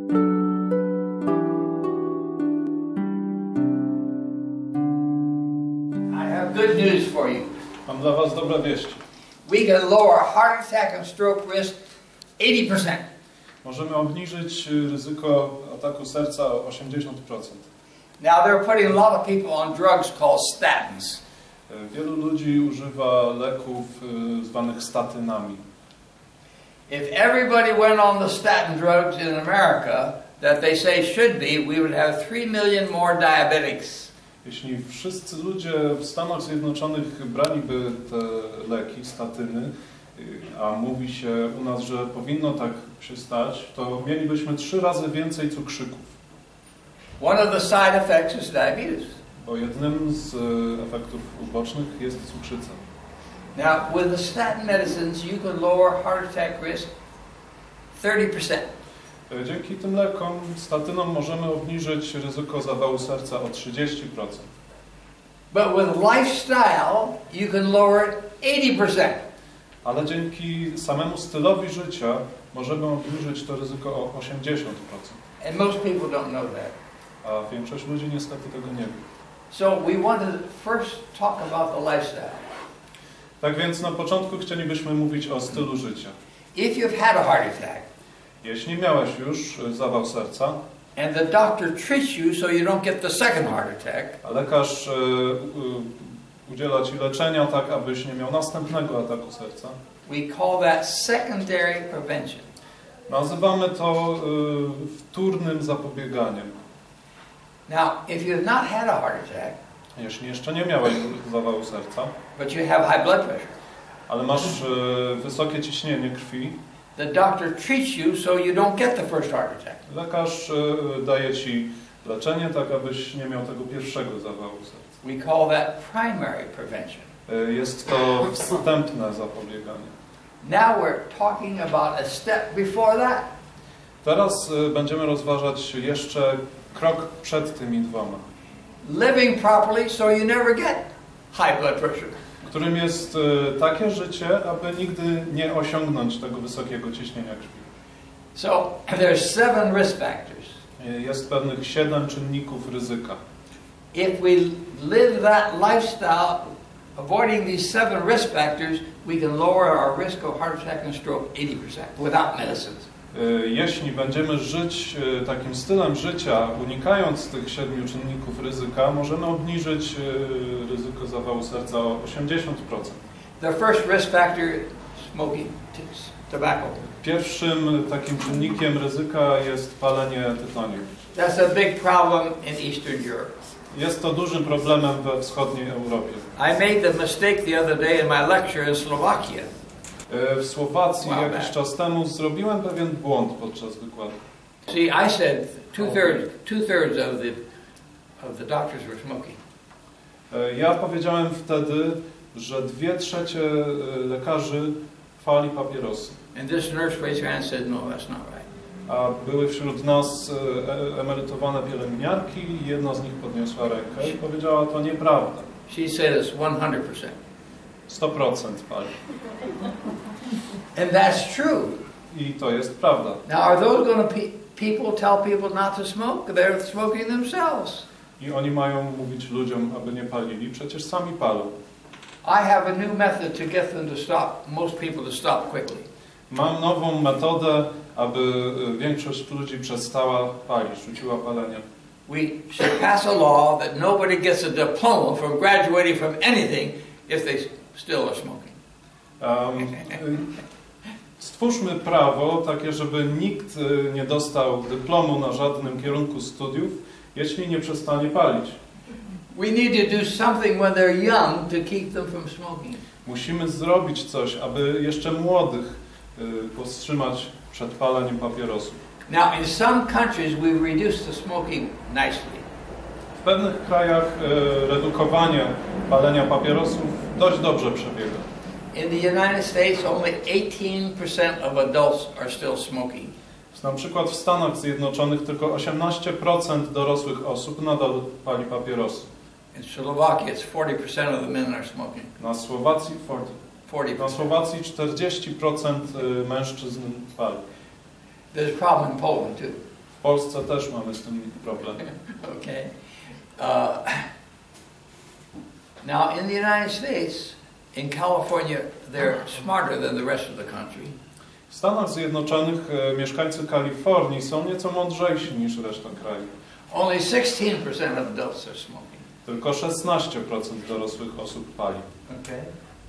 Good news for you. Mam dla was dobre wieści. We can lower heart attack and stroke risk 80%. Możemy obniżyć ryzyko ataku serca o 80%. Now they're putting a lot of people on drugs called statins. Wielu ludzi używa leków zwanych statynami. If everybody went on the statin drugs in America that they say should be, we would have 3 million more diabetics. Jeśli wszyscy ludzie w Stanach Zjednoczonych braliby te leki, statyny, a mówi się u nas, że powinno tak się stać, to mielibyśmy 3 razy więcej cukrzyków. One of the side effects is diabetes. Bo jednym z efektów ubocznych jest cukrzyca. Now, with the statin medicines, you can lower heart attack risk 30%. Dzięki tym lekom, statynom, możemy obniżyć ryzyko zawału serca o 30%. But with lifestyle, you can lower it 80%. Ale dzięki samemu stylowi życia możemy obniżyć to ryzyko o 80%. And most people don't know that. A większość ludzi niestety tego nie wie. So we want to first talk about the lifestyle. Tak więc na początku chcielibyśmy mówić o stylu życia. If you've had a heart attack, jeśli miałeś już zawał serca, and the doctor treats you so you don't get the second heart attack, a lekarz udziela ci leczenia tak, abyś nie miał następnego ataku serca, we call that secondary prevention. Nazywamy to wtórnym zapobieganiem. Now, if you have not had a heart attack, jeśli jeszcze nie miałeś zawału serca, but you have high blood pressure, ale masz wysokie ciśnienie krwi, the doctor treats you so you don't get the first heart attack. Lekarz daje ci leczenie tak, abyś nie miał tego pierwszego zawału serca. We call that primary prevention. Jest to wstępne zapobieganie. Now we're talking about a step before that. Teraz będziemy rozważać jeszcze krok przed tymi dwoma. Living properly so you never get high blood pressure. Którym jest takie życie, aby nigdy nie osiągnąć tego wysokiego ciśnienia krwi. So there's 7 risk factors. Jest pewnych 7 czynników ryzyka. If we live that lifestyle, avoiding these 7 risk factors, we can lower our risk of heart attack and stroke 80% without medicines. Jeśli będziemy żyć takim stylem życia, unikając tych 7 czynników ryzyka, możemy obniżyć ryzyko zawału serca o 80%. The first risk factor, smoking, tobacco. Pierwszym takim czynnikiem ryzyka jest palenie tytoniu. That's a big problem in Eastern Europe. Jest to dużym problemem we wschodniej Europie. I made the mistake the other day in my lecture in Slovakia. W Słowacji jakiś czas temu zrobiłem pewien błąd podczas wykładu. See, I said two-thirds of the doctors were smoking. Ja powiedziałem wtedy, że 2/3 lekarzy pali papierosy. And this nurse raised her hand and said, no, that's not right. A były wśród nas emerytowane pielęgniarki i jedna z nich podniosła rękę i powiedziała, to nieprawda. She said it's 100%. 100% pali. And that's true. I to jest prawda. Now, are those going to people tell people not to smoke? They're smoking themselves. I oni mają mówić ludziom, aby nie palili, przecież sami palą. I have a new method to get them to stop, most people to stop quickly. Mam nową metodę, aby większość ludzi przestała palić, rzuciła palenie. We should pass a law that nobody gets a diploma from graduating from anything if they still are smoking. Stwórzmy prawo takie, żeby nikt nie dostał dyplomu na żadnym kierunku studiów, jeśli nie przestanie palić. We need to do something when they're young to keep them from smoking. Musimy zrobić coś, aby jeszcze młodych powstrzymać przed paleniem papierosów. Now, in some countries we've reduced the smoking nicely. W pewnych krajach redukowanie palenia papierosów dość dobrze przebiega. In the United States, only 18% of adults are still smoking. Na przykład w Stanach Zjednoczonych tylko 18% dorosłych osób nadal pali papierosy. In Slovakia, it's 40% of the men are smoking. Na Słowacji 40%. Na Słowacji 40% mężczyzn pali. There's a problem in Poland too. W W Polsce też mamy z tym problem. Okay. Now, in the United States, in California, they're smarter than the rest of the country. W Stanach Zjednoczonych mieszkańcy Kalifornii są nieco mądrzejsi niż reszta kraju. Only 16% of adults are smoking. Tylko 16% dorosłych osób pali. Okay.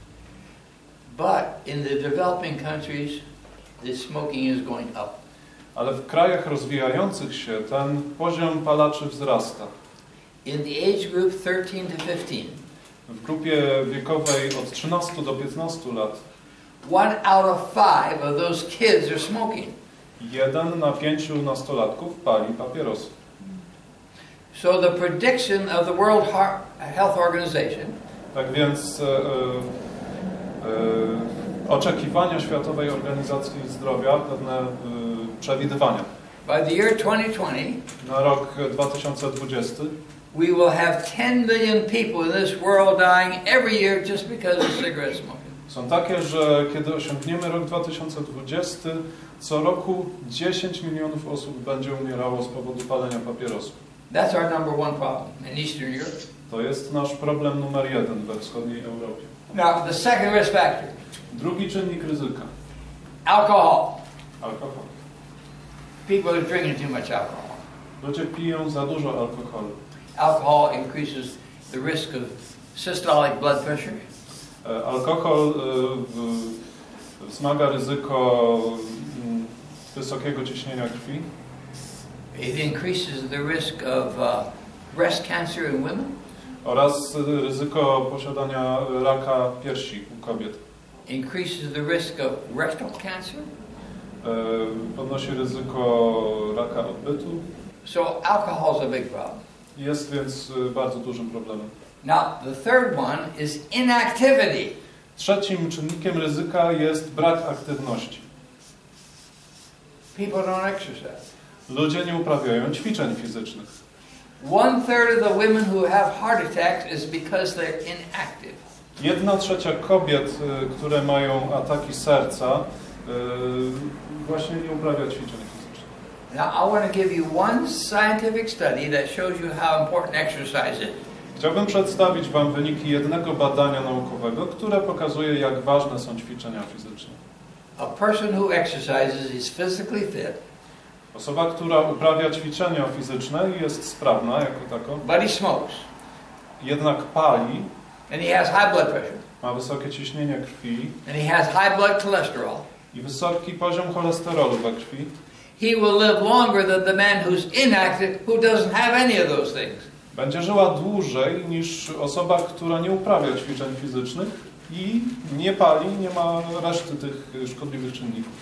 But in the developing countries, the smoking is going up. Ale w krajach rozwijających się ten poziom palaczy wzrasta. In the age group 13 to 15, W grupie wiekowej od 13 do 15 lat 1 out of 5 of those kids are smoking. 1 na 5 nastolatków pali papierosy. So the prediction of the World Health Organization Tak więc oczekiwania Światowej Organizacji Zdrowia, pewne przewidywania. by the year 2020, Na rok 2020 we will have 10 million people in this world dying every year just because of cigarette smoking. są takie, że kiedy osiągniemy rok 2020, co roku 10 milionów osób będzie umierało z powodu palenia papierosów. That's our number one problem in Eastern Europe. To jest nasz problem numer 1 we wschodniej Europie. Now, the second risk factor, Drugi czynnik ryzyka. alcohol. Alkohol. People are drinking too much alcohol. Ludzie piją za dużo alkoholu. Alcohol increases the risk of systolic blood pressure. Alkohol wzmaga ryzyko wysokiego ciśnienia krwi. It increases the risk of breast cancer in women. Oraz ryzyko posiadania raka piersi u kobiet. Increases the risk of rectal cancer. Podnosi ryzyko raka odbytu. So alcohol is a big problem. Jest więc bardzo dużym problemem. Now, the third one is inactivity. Trzecim czynnikiem ryzyka jest brak aktywności. People don't exercise. Ludzie nie uprawiają ćwiczeń fizycznych. 1/3 of the women who have heart attacks is because they're inactive. 1/3 kobiet, które mają ataki serca, właśnie nie uprawia ćwiczeń fizycznych. Now, I want to give you one scientific study that shows you how important exercise is. Chciałbym przedstawić Wam wyniki jednego badania naukowego, które pokazuje, jak ważne są ćwiczenia fizyczne. A person who exercises is physically fit, Osoba, która uprawia ćwiczenia fizyczne i jest sprawna jako tako, but he smokes, jednak pali, and he has high blood pressure, ma wysokie ciśnienie krwi and he has high blood cholesterol. i wysoki poziom cholesterolu we krwi, He will live longer than the man who's inactive, who doesn't have any of those things. będzie żyła dłużej niż osoba, która nie uprawia ćwiczeń fizycznych i nie pali, nie ma reszty tych szkodliwych czynników.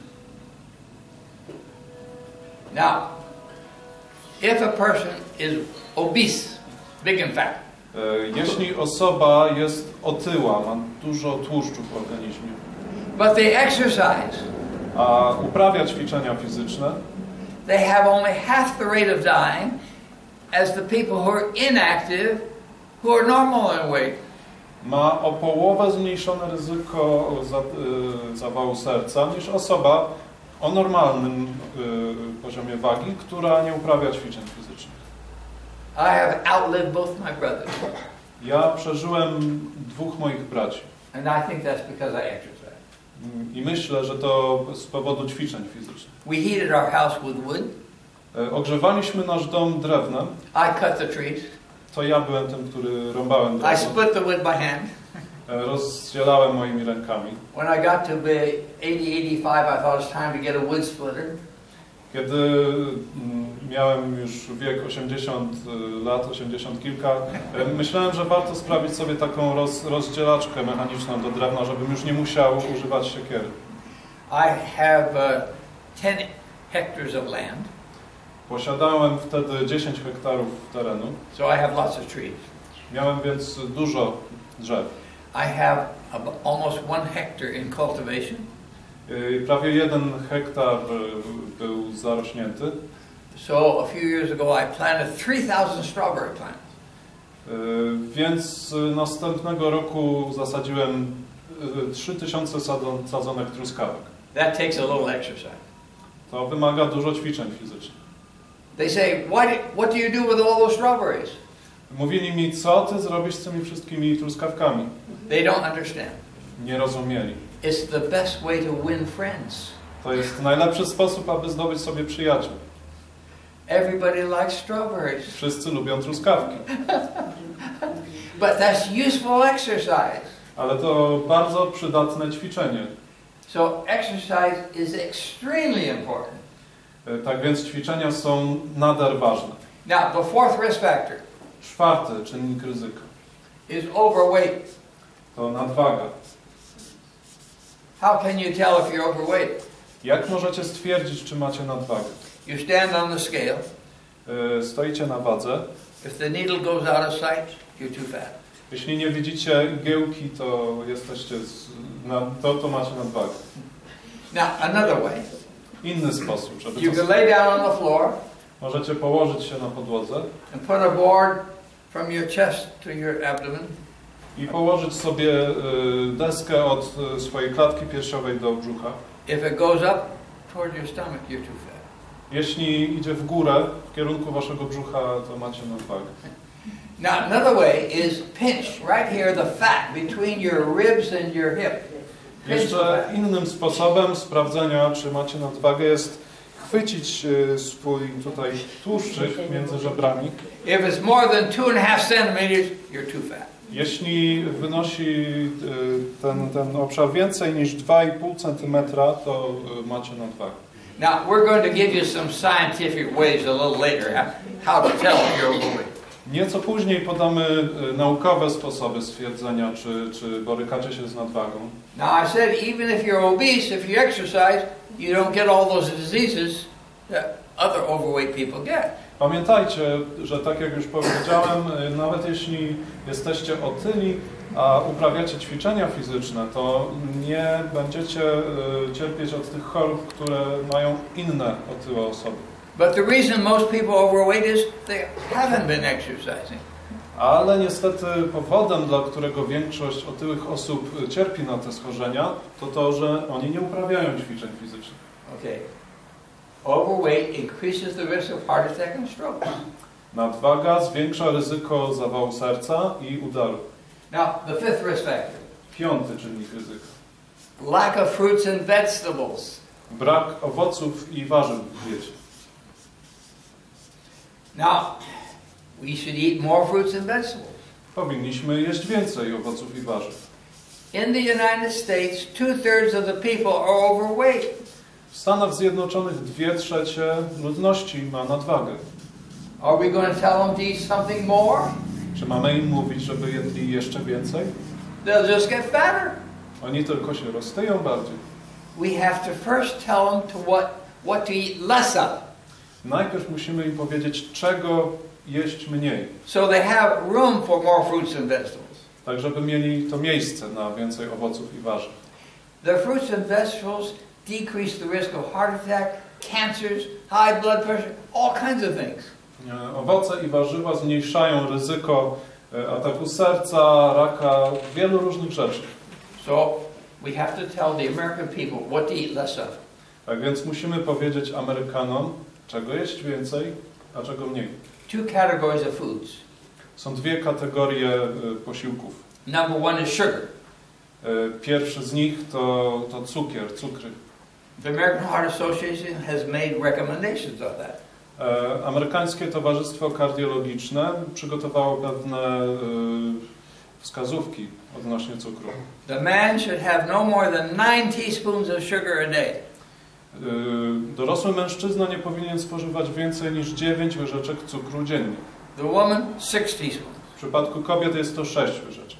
Now, if a person is obese, big and fat, Jeśli osoba jest otyła, ma dużo tłuszczu w organizmie, but they exercise, a uprawia ćwiczenia fizyczne, they have only half the rate of dying as the people who are inactive, who are normal in weight. ma o połowę zmniejszone ryzyko zawału serca niż osoba o normalnym poziomie wagi, która nie uprawia ćwiczeń fizycznych. I have outlived both my brothers, Ja przeżyłem 2 moich braci and I think that's because I exercise. i myślę, że to z powodu ćwiczeń fizycznych. We heated our house with wood. Ogrzewaliśmy nasz dom drewnem. I cut the trees. To ja byłem tym, który rąbałem I drewno. split the wood by hand. Rozdzielałem moimi rękami. When I got to be 80, 85, I thought it's time to get a wood splitter. Kiedy miałem już wiek 80 lat, 80 kilka, myślałem, że warto sprawić sobie taką rozdzielaczkę mechaniczną do drewna, żebym już nie musiał używać siekiery. I have 10 hectares of land, Posiadałem wtedy 10 hektarów terenu. so I have lots of trees. Miałem więc dużo drzew. I have almost 1 hectare in cultivation. Prawie 1 hektar był zarośnięty. So a few years ago I planted 3,000 strawberry plants. Więc następnego roku zasadziłem 3000 sadzonek truskawek. That takes a little exercise. To wymaga dużo ćwiczeń fizycznych. They say, what do you do with all those strawberries? Mówili mi, co ty zrobisz z tymi wszystkimi truskawkami? They don't understand. Nie rozumieli. It's the best way to win friends. To jest najlepszy sposób, aby zdobyć sobie przyjaciół. Everybody likes strawberries. Wszyscy lubią truskawki. But that's useful exercise. Ale to bardzo przydatne ćwiczenie. So exercise is extremely important. Tak więc ćwiczenia są nader ważne. Now, the fourth risk factor Czwarty czynnik ryzyka is overweight. to nadwaga. How can you tell if you're overweight? Jak możecie stwierdzić, czy macie nadwagę? You stand on the scale. Stoicie na wadze. If the needle goes out of sight, you're too fat. Jeśli nie widzicie igiełki, to jesteście to macie nadwagę. Now, another way. Inny sposób, żeby You to can lay down on the floor możecie położyć się na podłodze and put a board from your chest to your abdomen. i położyć sobie deskę od swojej klatki piersiowej do brzucha. If it goes up toward your stomach, you're too fat. Jeśli idzie w górę, w kierunku waszego brzucha, to macie nadwagę. Now, another way is pinch right here the fat between your ribs and your hip. Jeszcze innym sposobem sprawdzenia, czy macie nadwagę, jest chwycić swój tutaj tłuszczyk między żebrami. If it's more than 2.5 centimeters, you're too fat. Jeśli wynosi ten obszar więcej niż 2,5 cm, to macie nadwagę. Now, we're going to give you some scientific ways a little later how to tell if you're overweight. Nieco później podamy naukowe sposoby stwierdzenia, czy borykacie się z nadwagą. Now, I said even if you're obese, if you exercise, you don't get all those diseases that other overweight people get. Pamiętajcie, że tak jak już powiedziałem, nawet jeśli jesteście otyli, a uprawiacie ćwiczenia fizyczne, to nie będziecie cierpieć od tych chorób, które mają inne otyłe osoby. But the reason most people are overweight is they haven't been exercising. Ale niestety powodem, dla którego większość otyłych osób cierpi na te schorzenia, to to, że oni nie uprawiają ćwiczeń fizycznych. Okay. Overweight increases the risk of heart attack and stroke. Nadwaga zwiększa ryzyko zawału serca i udaru. Now, the fifth risk factor. Piąty czynnik ryzyka. Lack of fruits and vegetables. Brak owoców i warzyw w diecie. Now, we should eat more fruits and vegetables. Powinniśmy jeść więcej owoców i warzyw. In the United States, 2/3 of the people are overweight. W Stanach Zjednoczonych 2/3 ludności ma nadwagę. Are we going to tell them to eat something more? Czy mamy im mówić, żeby jedli jeszcze więcej? They'll just get fatter. Oni tylko się roztyją bardziej. We have to first tell them what to eat less of. Najpierw musimy im powiedzieć, czego jeść mniej. So they have room for more fruits and vegetables. Tak, żeby mieli to miejsce na więcej owoców i warzyw. The fruits and vegetables decrease the risk of heart attack, cancers, high blood pressure, all kinds of things. Owoce i warzywa zmniejszają ryzyko ataku serca, raka, wielu różnych rzeczy. So we have to tell the American people what to eat less of. Tak więc musimy powiedzieć Amerykanom, czego jeść więcej, a czego mniej. Two categories of foods. Są dwie kategorie posiłków. Number one is sugar. Pierwszy z nich to cukier, cukry. The American Heart Association has made recommendations of that. Amerykańskie Towarzystwo Kardiologiczne przygotowało pewne wskazówki odnośnie cukru. The man should have no more than 9 teaspoons of sugar a day. Dorosły mężczyzna nie powinien spożywać więcej niż 9 łyżeczek cukru dziennie. The woman, 6 teaspoons. W przypadku kobiet jest to 6 łyżeczek.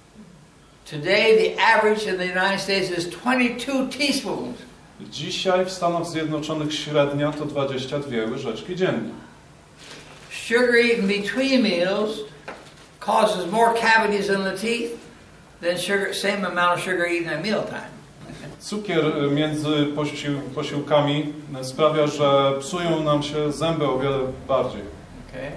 Today the average in the United States is 22 teaspoons. Dzisiaj w Stanach Zjednoczonych średnia to 22 łyżeczki dziennie. Sugar eaten between meals causes more cavities in the teeth than same amount of sugar eaten at mealtime. Cukier między posiłkami sprawia, że psują nam się zęby o wiele bardziej. Okay.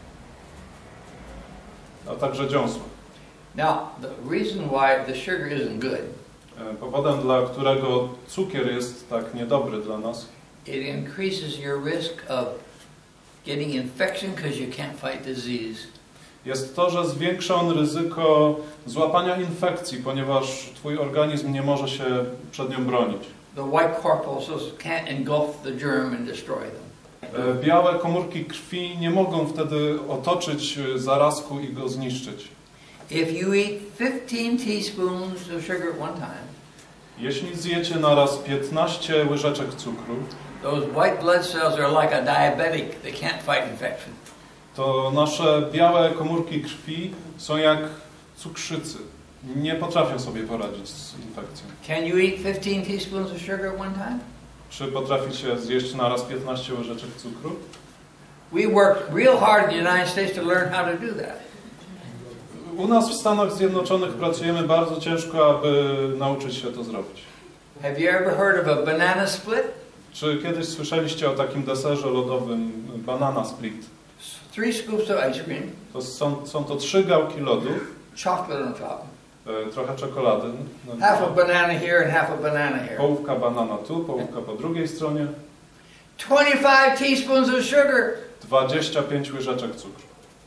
A także dziąsła. Now, the reason why the sugar isn't good. Powodem, dla którego cukier jest tak niedobry dla nas, It increases your risk of getting infection because you can't fight disease. Jest to, że zwiększa on ryzyko złapania infekcji, ponieważ twój organizm nie może się przed nią bronić. The white corpuscles can't engulf the germ and destroy them. Białe komórki krwi nie mogą wtedy otoczyć zarazku i go zniszczyć. If you eat 15 teaspoons of sugar at one time, Jeśli zjecie naraz 15 łyżeczek cukru, those white blood cells are like a diabetic. They can't fight infection. to nasze białe komórki krwi są jak cukrzycy. Nie potrafią sobie poradzić z infekcją. Can you eat 15 teaspoons of sugar at one time? Czy potraficie zjeść naraz 15 łyżeczek cukru? We worked real hard in the United States to learn how to do that. U nas w Stanach Zjednoczonych pracujemy bardzo ciężko, aby nauczyć się to zrobić. Have you ever heard of a banana split? Czy kiedyś słyszeliście o takim deserze lodowym banana split? 3 scoops of ice cream, To są to 3 gałki lodu, chocolate on top, trochę czekolady, half a banana here and half a banana here. połówka banana tu, połówka po drugiej stronie, 25 teaspoons of sugar. 25 łyżeczek cukru.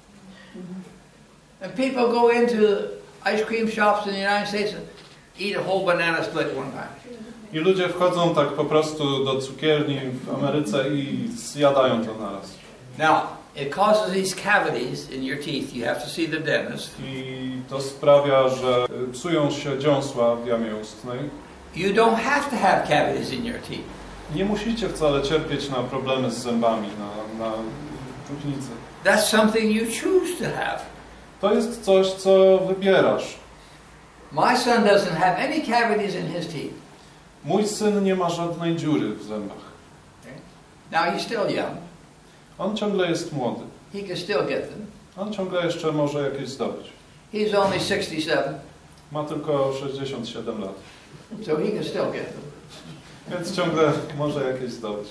And people go into ice cream shops in the United States and eat a whole banana split one time. I ludzie wchodzą tak po prostu do cukierni w Ameryce i zjadają to naraz. Now, it causes these cavities in your teeth. You have to see the dentist. I to sprawia, że psują się dziąsła w jamie ustnej. You don't have to have cavities in your teeth. Nie musicie wcale cierpieć na problemy z zębami, na czupnicy. That's something you choose to have. To jest coś, co wybierasz. My son doesn't have any cavities in his teeth. Mój syn nie ma żadnej dziury w zębach. Now he's still young. On ciągle jest młody. He can still get them. On ciągle jeszcze może jakieś zdobyć. He's only 67, Ma tylko 67 lat. so he can still get them. Więc ciągle może jakieś zdobyć.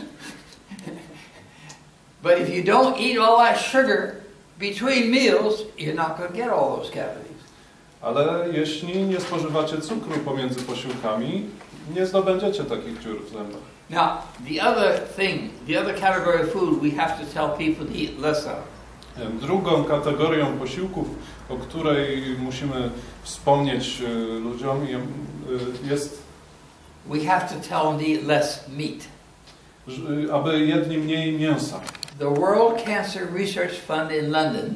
But if you don't eat all that sugar between meals, you're not going to get all those cavities. Ale jeśli nie spożywacie cukru pomiędzy posiłkami, nie zdobędziecie takich dziur w zębach. Now, the other category of food we have to tell people to eat less of. Drugą kategorią posiłków, o której musimy wspomnieć ludziom, jest, We have to tell them to eat less meat. aby jedli mniej mięsa. The World Cancer Research Fund in London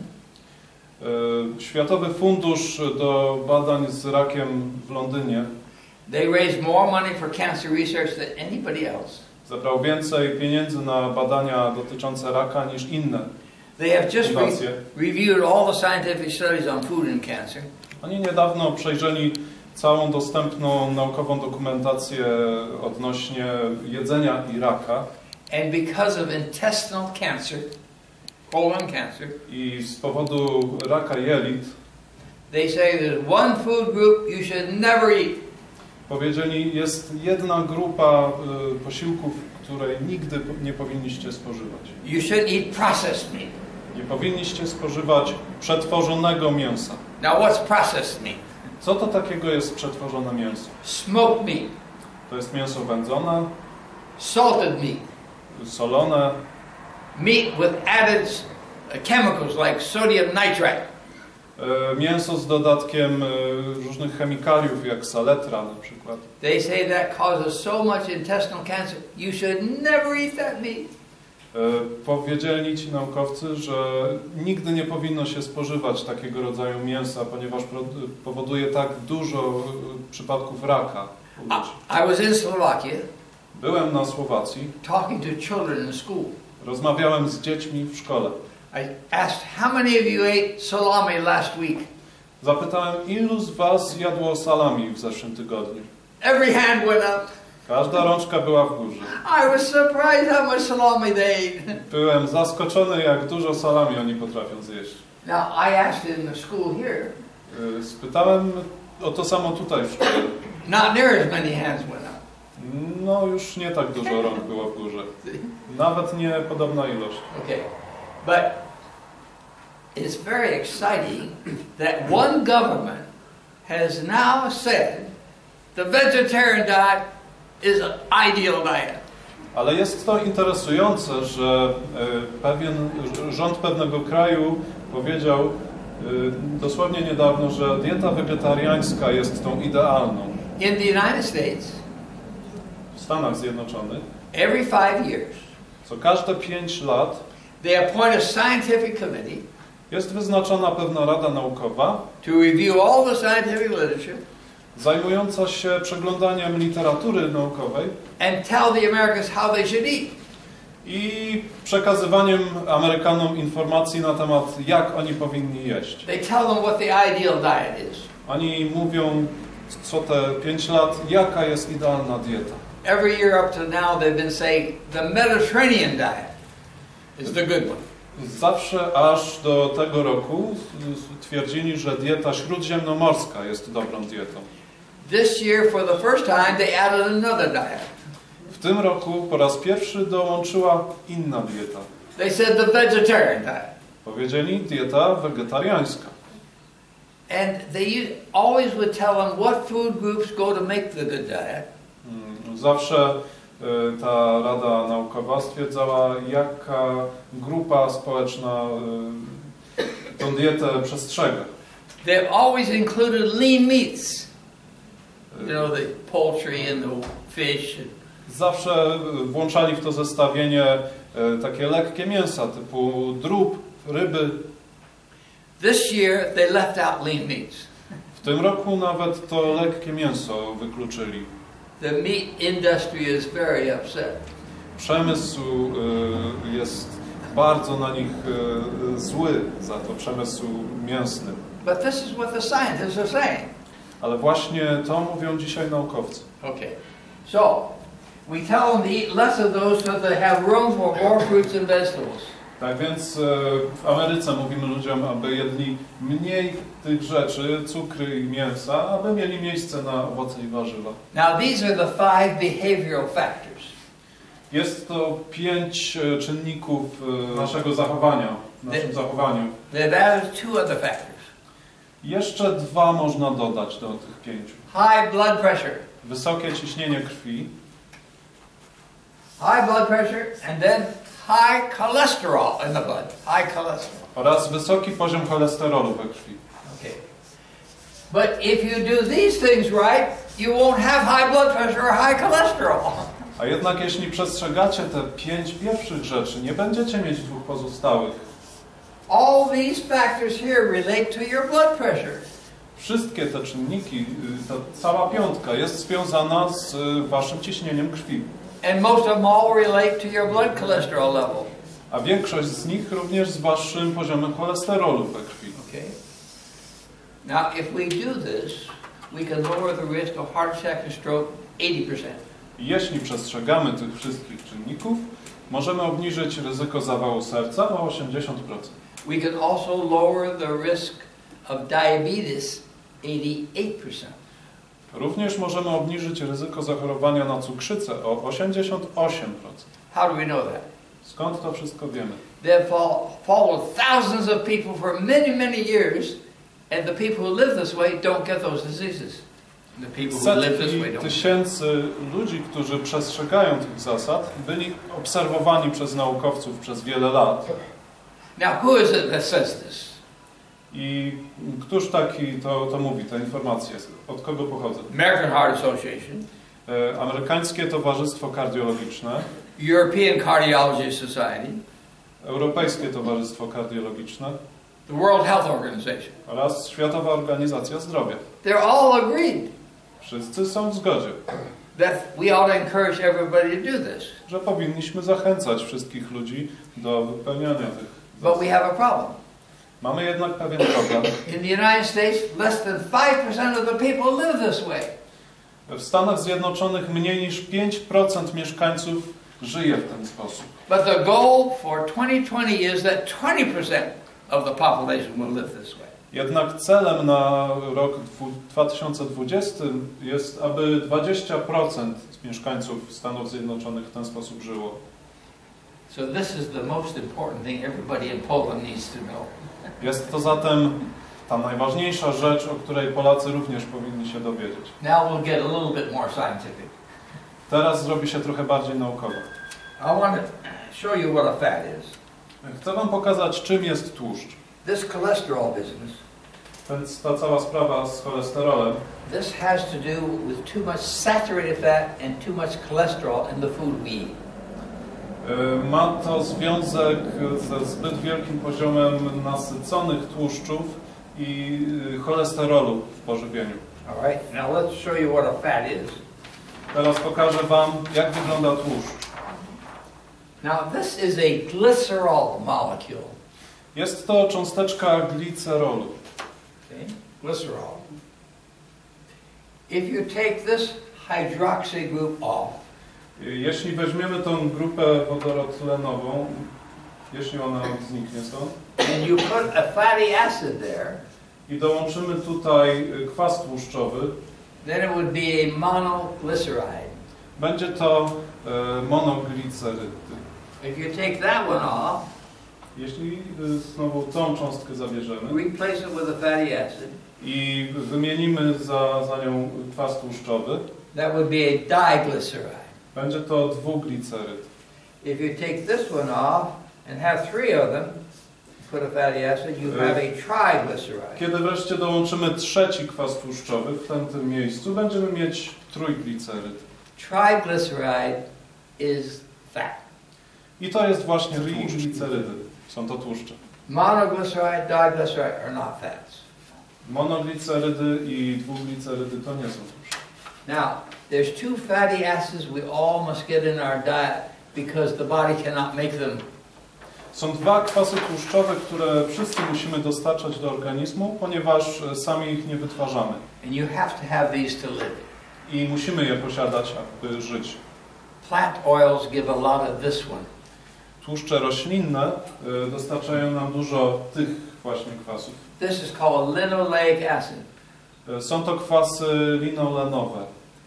Światowy Fundusz do Badań z Rakiem w Londynie they raise more money for cancer research than anybody else. zabrał więcej pieniędzy na badania dotyczące raka niż inne They have just fundacje. reviewed all the scientific studies on food and cancer. Oni niedawno przejrzeli całą dostępną naukową dokumentację odnośnie jedzenia i raka. And because of intestinal cancer, colon cancer, I z powodu raka jelit they say there's one food group you should never eat. powiedzieli, jest jedna grupa posiłków, której nigdy nie powinniście spożywać. You should eat processed meat. Nie powinniście spożywać przetworzonego mięsa. Now what's processed meat? Co to takiego jest przetworzone mięso? Smoked meat, To jest mięso wędzone, salted meat, solone, meat with added chemicals like sodium nitrate. mięso z dodatkiem różnych chemikaliów, jak saletra na przykład. They say that causes so much intestinal cancer, you should never eat that meat. Powiedzieli ci naukowcy, że nigdy nie powinno się spożywać takiego rodzaju mięsa, ponieważ powoduje tak dużo przypadków raka u ludzi. I was in Slovakia Byłem na Słowacji, talking to children in school. rozmawiałem z dziećmi w szkole. I asked, how many of you ate salami last week? Zapytałem, ilu z was jadło salami w zeszłym tygodniu? Every hand went up. Każda rączka była w górze. I was surprised how much salami they ate. Byłem zaskoczony, jak dużo salami oni potrafią zjeść. Now, I asked in the school here, Spytałem o to samo tutaj w szkole. not near as many hands went up. No już nie tak dużo rąk było w górze. Nawet nie podobna ilość. Okay, but it's very exciting that one government has now said the vegetarian diet is an ideal diet. Ale jest to interesujące, że rząd pewnego kraju powiedział dosłownie niedawno, że dieta wegetariańska jest tą idealną. In the United States, W Stanach Zjednoczonych every 5 years, co każde 5 lat they appoint a scientific committee jest wyznaczona pewna rada naukowa to review all the scientific literature zajmująca się przeglądaniem literatury naukowej and tell the Americans how they should eat. i przekazywaniem Amerykanom informacji na temat, jak oni powinni jeść. They tell them what the ideal diet is. Oni mówią co te 5 lat, jaka jest idealna dieta. Every year up to now they've been saying the Mediterranean diet is the good one. Zawsze aż do tego roku twierdzili, że dieta śródziemnomorska jest dobrą dietą. This year, for the first time, they added another diet. W tym roku po raz pierwszy dołączyła inna dieta. They said the vegetarian diet. Powiedzieli dieta wegetariańska. And they always would tell them what food groups go to make the good diet. Zawsze ta rada naukowa stwierdzała, jaka grupa społeczna tą dietę przestrzega. They've always included lean meats. You know, the poultry and the fish. Zawsze włączali w to zestawienie takie lekkie mięsa typu drób, ryby. This year they left out lean meats. W tym roku nawet to lekkie mięso wykluczyli. The meat industry is very upset. Przemysł jest bardzo na nich zły za to, przemysł mięsny. But this is what the scientists are saying. Ale właśnie to mówią dzisiaj naukowcy. Okay. So, we tell them to eat less of those so they have room for more fruits and vegetables. Tak więc w Ameryce mówimy ludziom, aby jedli mniej tych rzeczy, cukry i mięsa, aby mieli miejsce na owoce i warzywa. Now these are the 5 behavioral factors. Jest to 5 czynników naszego zachowania, w naszym zachowaniu. They've added 2 other factors. Jeszcze 2 można dodać do tych 5. High blood pressure. Wysokie ciśnienie krwi. High blood pressure and then high cholesterol in the blood. High cholesterol. Oraz wysoki poziom cholesterolu we krwi. Okay. But if you do these things right, you won't have high blood pressure or high cholesterol. A jednak jeśli przestrzegacie te 5 pierwszych rzeczy, nie będziecie mieć 2 pozostałych. All these factors here relate to your blood pressure. Wszystkie te czynniki, ta cała piątka jest związana z waszym ciśnieniem krwi. And most of them all relate to your blood cholesterol level. A większość z nich również z waszym poziomem cholesterolu we krwi. Okay. Now, if we do this, we can lower the risk of heart attack and stroke 80%. Jeśli przestrzegamy tych wszystkich czynników, możemy obniżyć ryzyko zawału serca o 80%. We can also lower the risk of diabetes 88%. Również możemy obniżyć ryzyko zachorowania na cukrzycę o 88%. How do we know that? Skąd to wszystko wiemy? They've followed thousands of people for many, many years, and the people who live this way don't get those diseases. The people who live this way Setki don't. tysięcy ludzi, którzy przestrzegają tych zasad, byli obserwowani przez naukowców przez wiele lat. Now, who is it that says this? I któż taki to mówi, te informacje? Od kogo pochodzą? American Heart Association, Amerykańskie Towarzystwo Kardiologiczne, European Cardiology Society, Europejskie Towarzystwo Kardiologiczne the World Health Organization. oraz Światowa Organizacja Zdrowia. They're all agreed Wszyscy są w zgodzie, that we ought to encourage everybody to do this. że powinniśmy zachęcać wszystkich ludzi do wypełniania tych But zasad. we have a problem. Mamy jednak pewien problem. In the United States, less than 5% of the people live this way. W Stanach Zjednoczonych mniej niż 5% mieszkańców żyje w ten sposób. But the goal for 2020 is that 20% of the population will live this way. Jednak celem na rok 2020 jest, aby 20% mieszkańców Stanów Zjednoczonych w ten sposób żyło. So this is the most important thing everybody in Poland needs to know. Jest to zatem ta najważniejsza rzecz, o której Polacy również powinni się dowiedzieć. Now we'll get a little bit more scientific. Teraz zrobi się trochę bardziej naukowo. I want to show you what a fat is. Chcę wam pokazać, czym jest tłuszcz. This cholesterol business, Więc ta cała sprawa z cholesterolem, this has to do with too much saturated fat and too much cholesterol in the food we eat. ma to związek ze zbyt wielkim poziomem nasyconych tłuszczów i cholesterolu w pożywieniu. All right, now let's show you what a fat is. Teraz pokażę wam, jak wygląda tłuszcz. Now this is a glycerol molecule. Jest to cząsteczka glicerolu. Okay? Glycerol. If you take this hydroxy group off, Jeśli weźmiemy tą grupę wodorotlenową, jeśli ona zniknie stąd, and you put a fatty acid there, i dołączymy tutaj kwas tłuszczowy, then it would be a monoglyceride. będzie to monoglicerydy. If you take that one off, Jeśli znowu tą cząstkę zabierzemy replace it with a fatty acid, i wymienimy za nią kwas tłuszczowy, that would be a diglyceride. będzie to dwugliceryd. If you take this one off and have three of them, put a fatty acid, you have a triglyceride. Kiedy wreszcie dołączymy trzeci kwas tłuszczowy w tym miejscu, będziemy mieć trójgliceryd. Triglyceride is fat. I to jest właśnie triglicerydy. Są to tłuszcze. Monoglyceride, diglyceride are not fats. Monoglicerydy i dwuglicerydy to nie są tłuszcze. Now, there's two fatty acids we all must get in our diet because the body cannot make them. Są dwa kwasy tłuszczowe, które wszyscy musimy dostarczać do organizmu, ponieważ sami ich nie wytwarzamy. And you have to have these to live. I musimy je posiadać, aby żyć. Plant oils give a lot of this one. Tłuszcze roślinne dostarczają nam dużo tych właśnie kwasów. This is called linoleic acid. Są to kwasy linolenowe.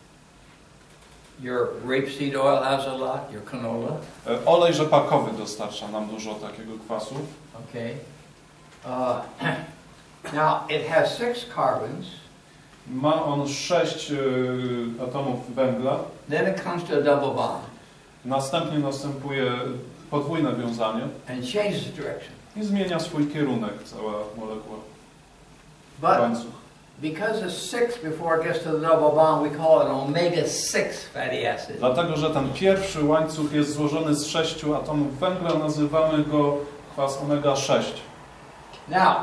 Your rapeseed oil has a lot, your canola. Olej rzepakowy dostarcza nam dużo takiego kwasu. Okay. Now, it has 6 carbons. Ma on 6 atomów węgla. Then it comes to a double bond. Następnie następuje podwójne wiązanie And changes direction. i zmienia swój kierunek cała molekuła. But Łańcuch. because it's 6 before it gets to the double bond, we call it omega-6 fatty acid. Dlatego, że ten pierwszy łańcuch jest złożony z 6 atomów węgla, nazywamy go kwas omega-6. Now,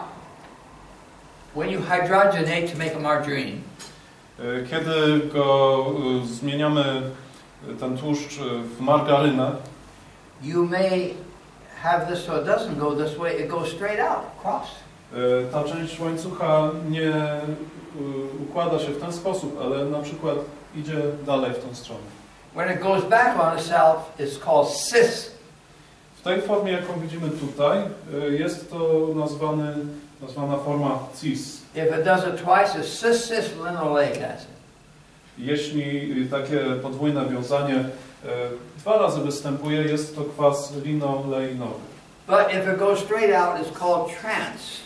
when you hydrogenate to make a margarine, Kiedy go zmieniamy, ten tłuszcz, w margarynę, you may have this so it doesn't go this way, it goes straight out, across. ta część łańcucha nie układa się w ten sposób, ale na przykład idzie dalej w tą stronę. When it goes back on itself, it's called cis. W tej formie, jaką widzimy tutaj, jest to nazwana forma cis. If it does it twice, it's cis-cis-linoleic acid. Jeśli takie podwójne wiązanie 2 razy występuje, jest to kwas linoleinowy. But if it goes straight out, it's called trans.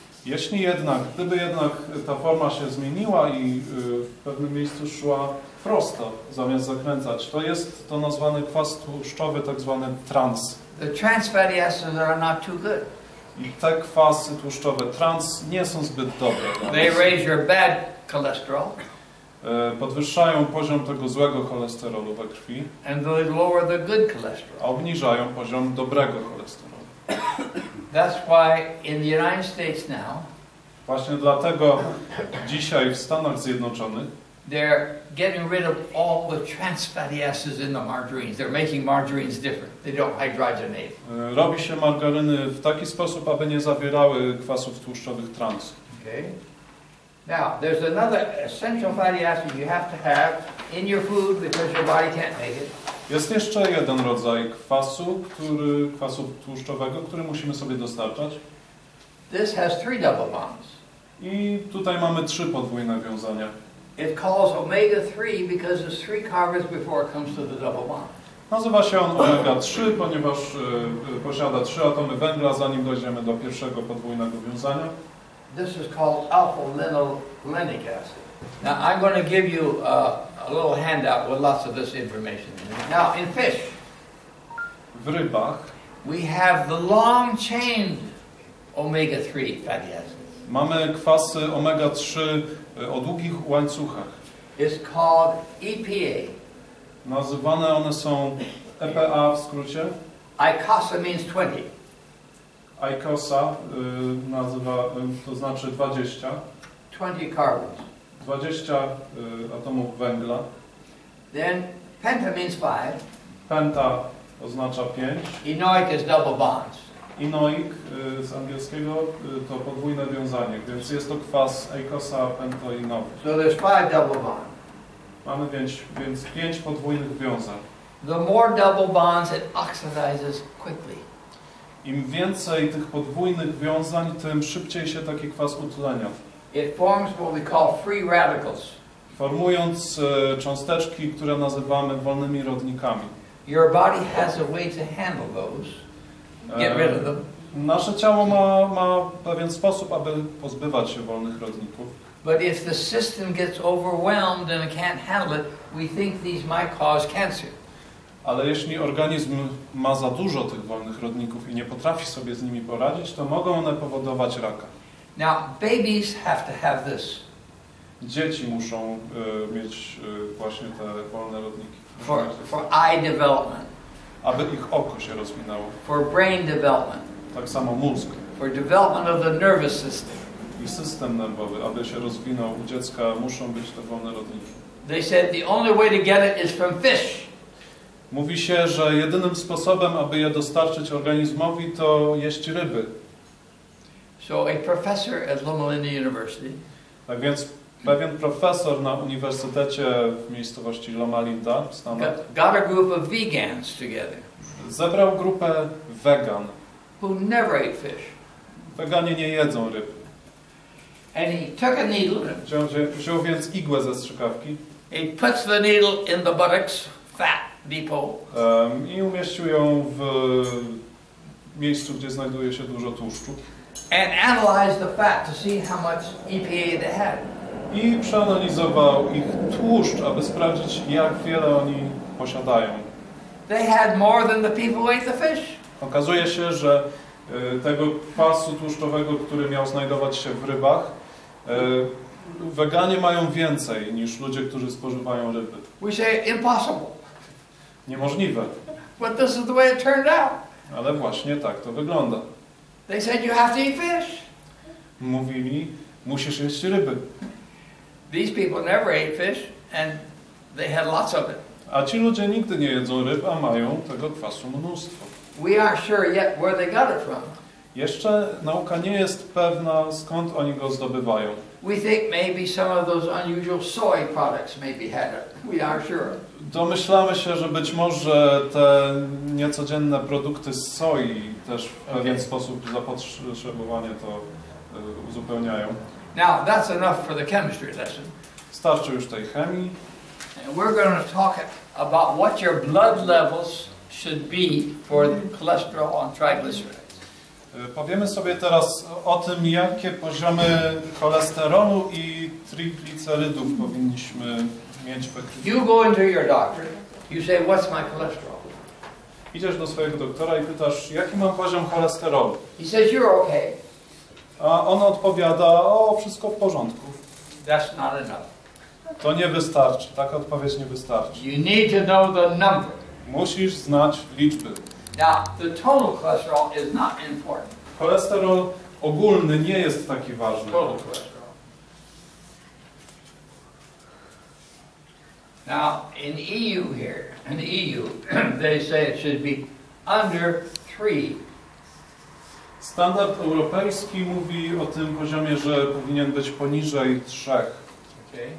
Gdyby jednak ta forma się zmieniła i w pewnym miejscu szła prosto, zamiast zakręcać, to jest to nazwany kwas tłuszczowy, tak zwany trans. The trans fatty acids are not too good. I te kwasy tłuszczowe trans nie są zbyt dobre. They raise your bad cholesterol Podwyższają poziom tego złego cholesterolu we krwi, and they lower the good cholesterol. a obniżają poziom dobrego cholesterolu. That's why in the United States now, Właśnie dlatego dzisiaj w Stanach Zjednoczonych they're getting rid of all the trans fatty acids in the margarines. They're making margarines different. They don't hydrogenate. robi się margaryny w taki sposób, aby nie zawierały kwasów tłuszczowych trans. Okay. Now, there's another essential fatty acid you have to have in your food because your body can't make it. Jest jeszcze jeden rodzaj kwasu tłuszczowego, który musimy sobie dostarczać. This has 3 double bonds. I tutaj mamy 3 podwójne wiązania. It calls omega-3 because it's 3 carbons before it comes to the double bond. Nazywa się on omega-3, ponieważ posiada 3 atomy węgla, zanim dojdziemy do pierwszego podwójnego wiązania. This is called alpha-linolenic acid. Now, I'm going to give you a little handout with lots of this information in it. Now, in fish, w rybach we have the long-chain omega-3 fatty acids. mamy kwasy omega-3 o długich łańcuchach. It's called EPA. Nazywane one są EPA w skrócie. ICOSA means 20. ICOSA to znaczy 20. 20 carbons. 20 atomów węgla. Then penta means 5. Penta oznacza 5. Enoic is double bonds. Inoic z angielskiego to podwójne wiązanie, więc jest to kwas eicosa pentoinowy. So there's 5 double bonds. Mamy więc 5 podwójnych wiązań. The more double bonds, it oxidizes quickly. Im więcej tych podwójnych wiązań, tym szybciej się taki kwas utlenia. It forms what we call free radicals. Formując cząsteczki, które nazywamy wolnymi rodnikami. Your body has a way to handle those. Get rid of them. Nasze ciało ma pewien sposób, aby pozbywać się wolnych rodników. But if the system gets overwhelmed and it can't handle it, we think these might cause cancer. Ale jeśli organizm ma za dużo tych wolnych rodników i nie potrafi sobie z nimi poradzić, to mogą one powodować raka. Now, babies have to have this. Dzieci muszą mieć właśnie te wolne rodniki. For eye development. Aby ich oko się rozwinęło. For brain development. Tak samo mózg. For development of the nervous system. I system nerwowy, aby się rozwinął u dziecka, muszą być te wolne rodniki. They said the only way to get it is from fish. Mówi się, że jedynym sposobem, aby je dostarczyć organizmowi, to jeść ryby. So a professor at Loma Linda University Tak więc pewien profesor na uniwersytecie w miejscowości Loma Linda w Stanach got a group of vegans together zebrał grupę wegan. who never ate fish. Weganie nie jedzą ryb. And he took a needle. Wziął więc igłę ze strzykawki. He puts the needle in the buttocks fat depot. I umieścił ją w miejscu, gdzie znajduje się dużo tłuszczu. And analyzed the fat to see how much EPA they had. I przeanalizował ich tłuszcz, aby sprawdzić, jak wiele oni posiadają. They had more than the people who ate the fish. Okazuje się, że tego kwasu tłuszczowego, który miał znajdować się w rybach, weganie mają więcej niż ludzie, którzy spożywają ryby. We say impossible. Niemożliwe. But this is the way it turned out. Ale właśnie tak to wygląda. They said you have to eat fish. Mówili, musisz jeść ryby. These people never ate fish and they had lots of it. A ci ludzie nigdy nie jedzą ryb, a mają tego kwasu mnóstwo. We aren't sure yet where they got it from. Jeszcze nauka nie jest pewna, skąd oni go zdobywają. We think maybe some of those unusual soy products maybe had it. We aren't sure. Domyślamy się, że być może te niecodzienne produkty z soi też w pewien sposób zapotrzebowanie to uzupełniają. Now that's enough for the chemistry lesson. Starczy już tej chemii. And we're going to talk about what your blood levels should be for the cholesterol and triglycerides. Powiemy sobie teraz o tym, jakie poziomy cholesterolu i triglicerydów powinniśmy mieć we krwi. You go into your doctor, you say, what's my cholesterol? Idziesz do swojego doktora i pytasz, jaki mam poziom cholesterolu? He says, you're okay. A on odpowiada, o, wszystko w porządku. That's not enough. To nie wystarczy, taka odpowiedź nie wystarczy. You need to know the number. Musisz znać liczby. Now, the total cholesterol is not important. Cholesterol ogólny nie jest taki ważny. Total cholesterol. Now, in EU here, in the EU, they say it should be under 3. Standard europejski mówi o tym poziomie, że powinien być poniżej 3. Okay?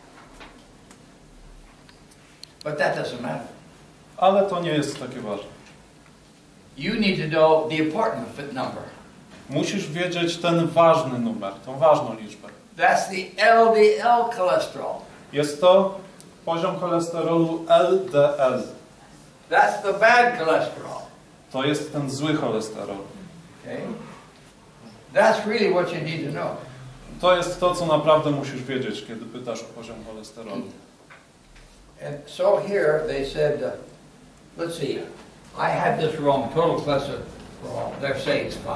But that doesn't matter. Ale to nie jest takie ważne. You need to know the important number. Musisz wiedzieć ten ważny numer, tą ważną liczbę. That's the LDL cholesterol. Jest to poziom cholesterolu LDL. That's the bad cholesterol. To jest ten zły cholesterol. Okay? That's really what you need to know. To jest to, co naprawdę musisz wiedzieć, kiedy pytasz o poziom cholesterolu. And so here they said, let's see, I had this wrong. Total cholesterol, they're saying it's 5.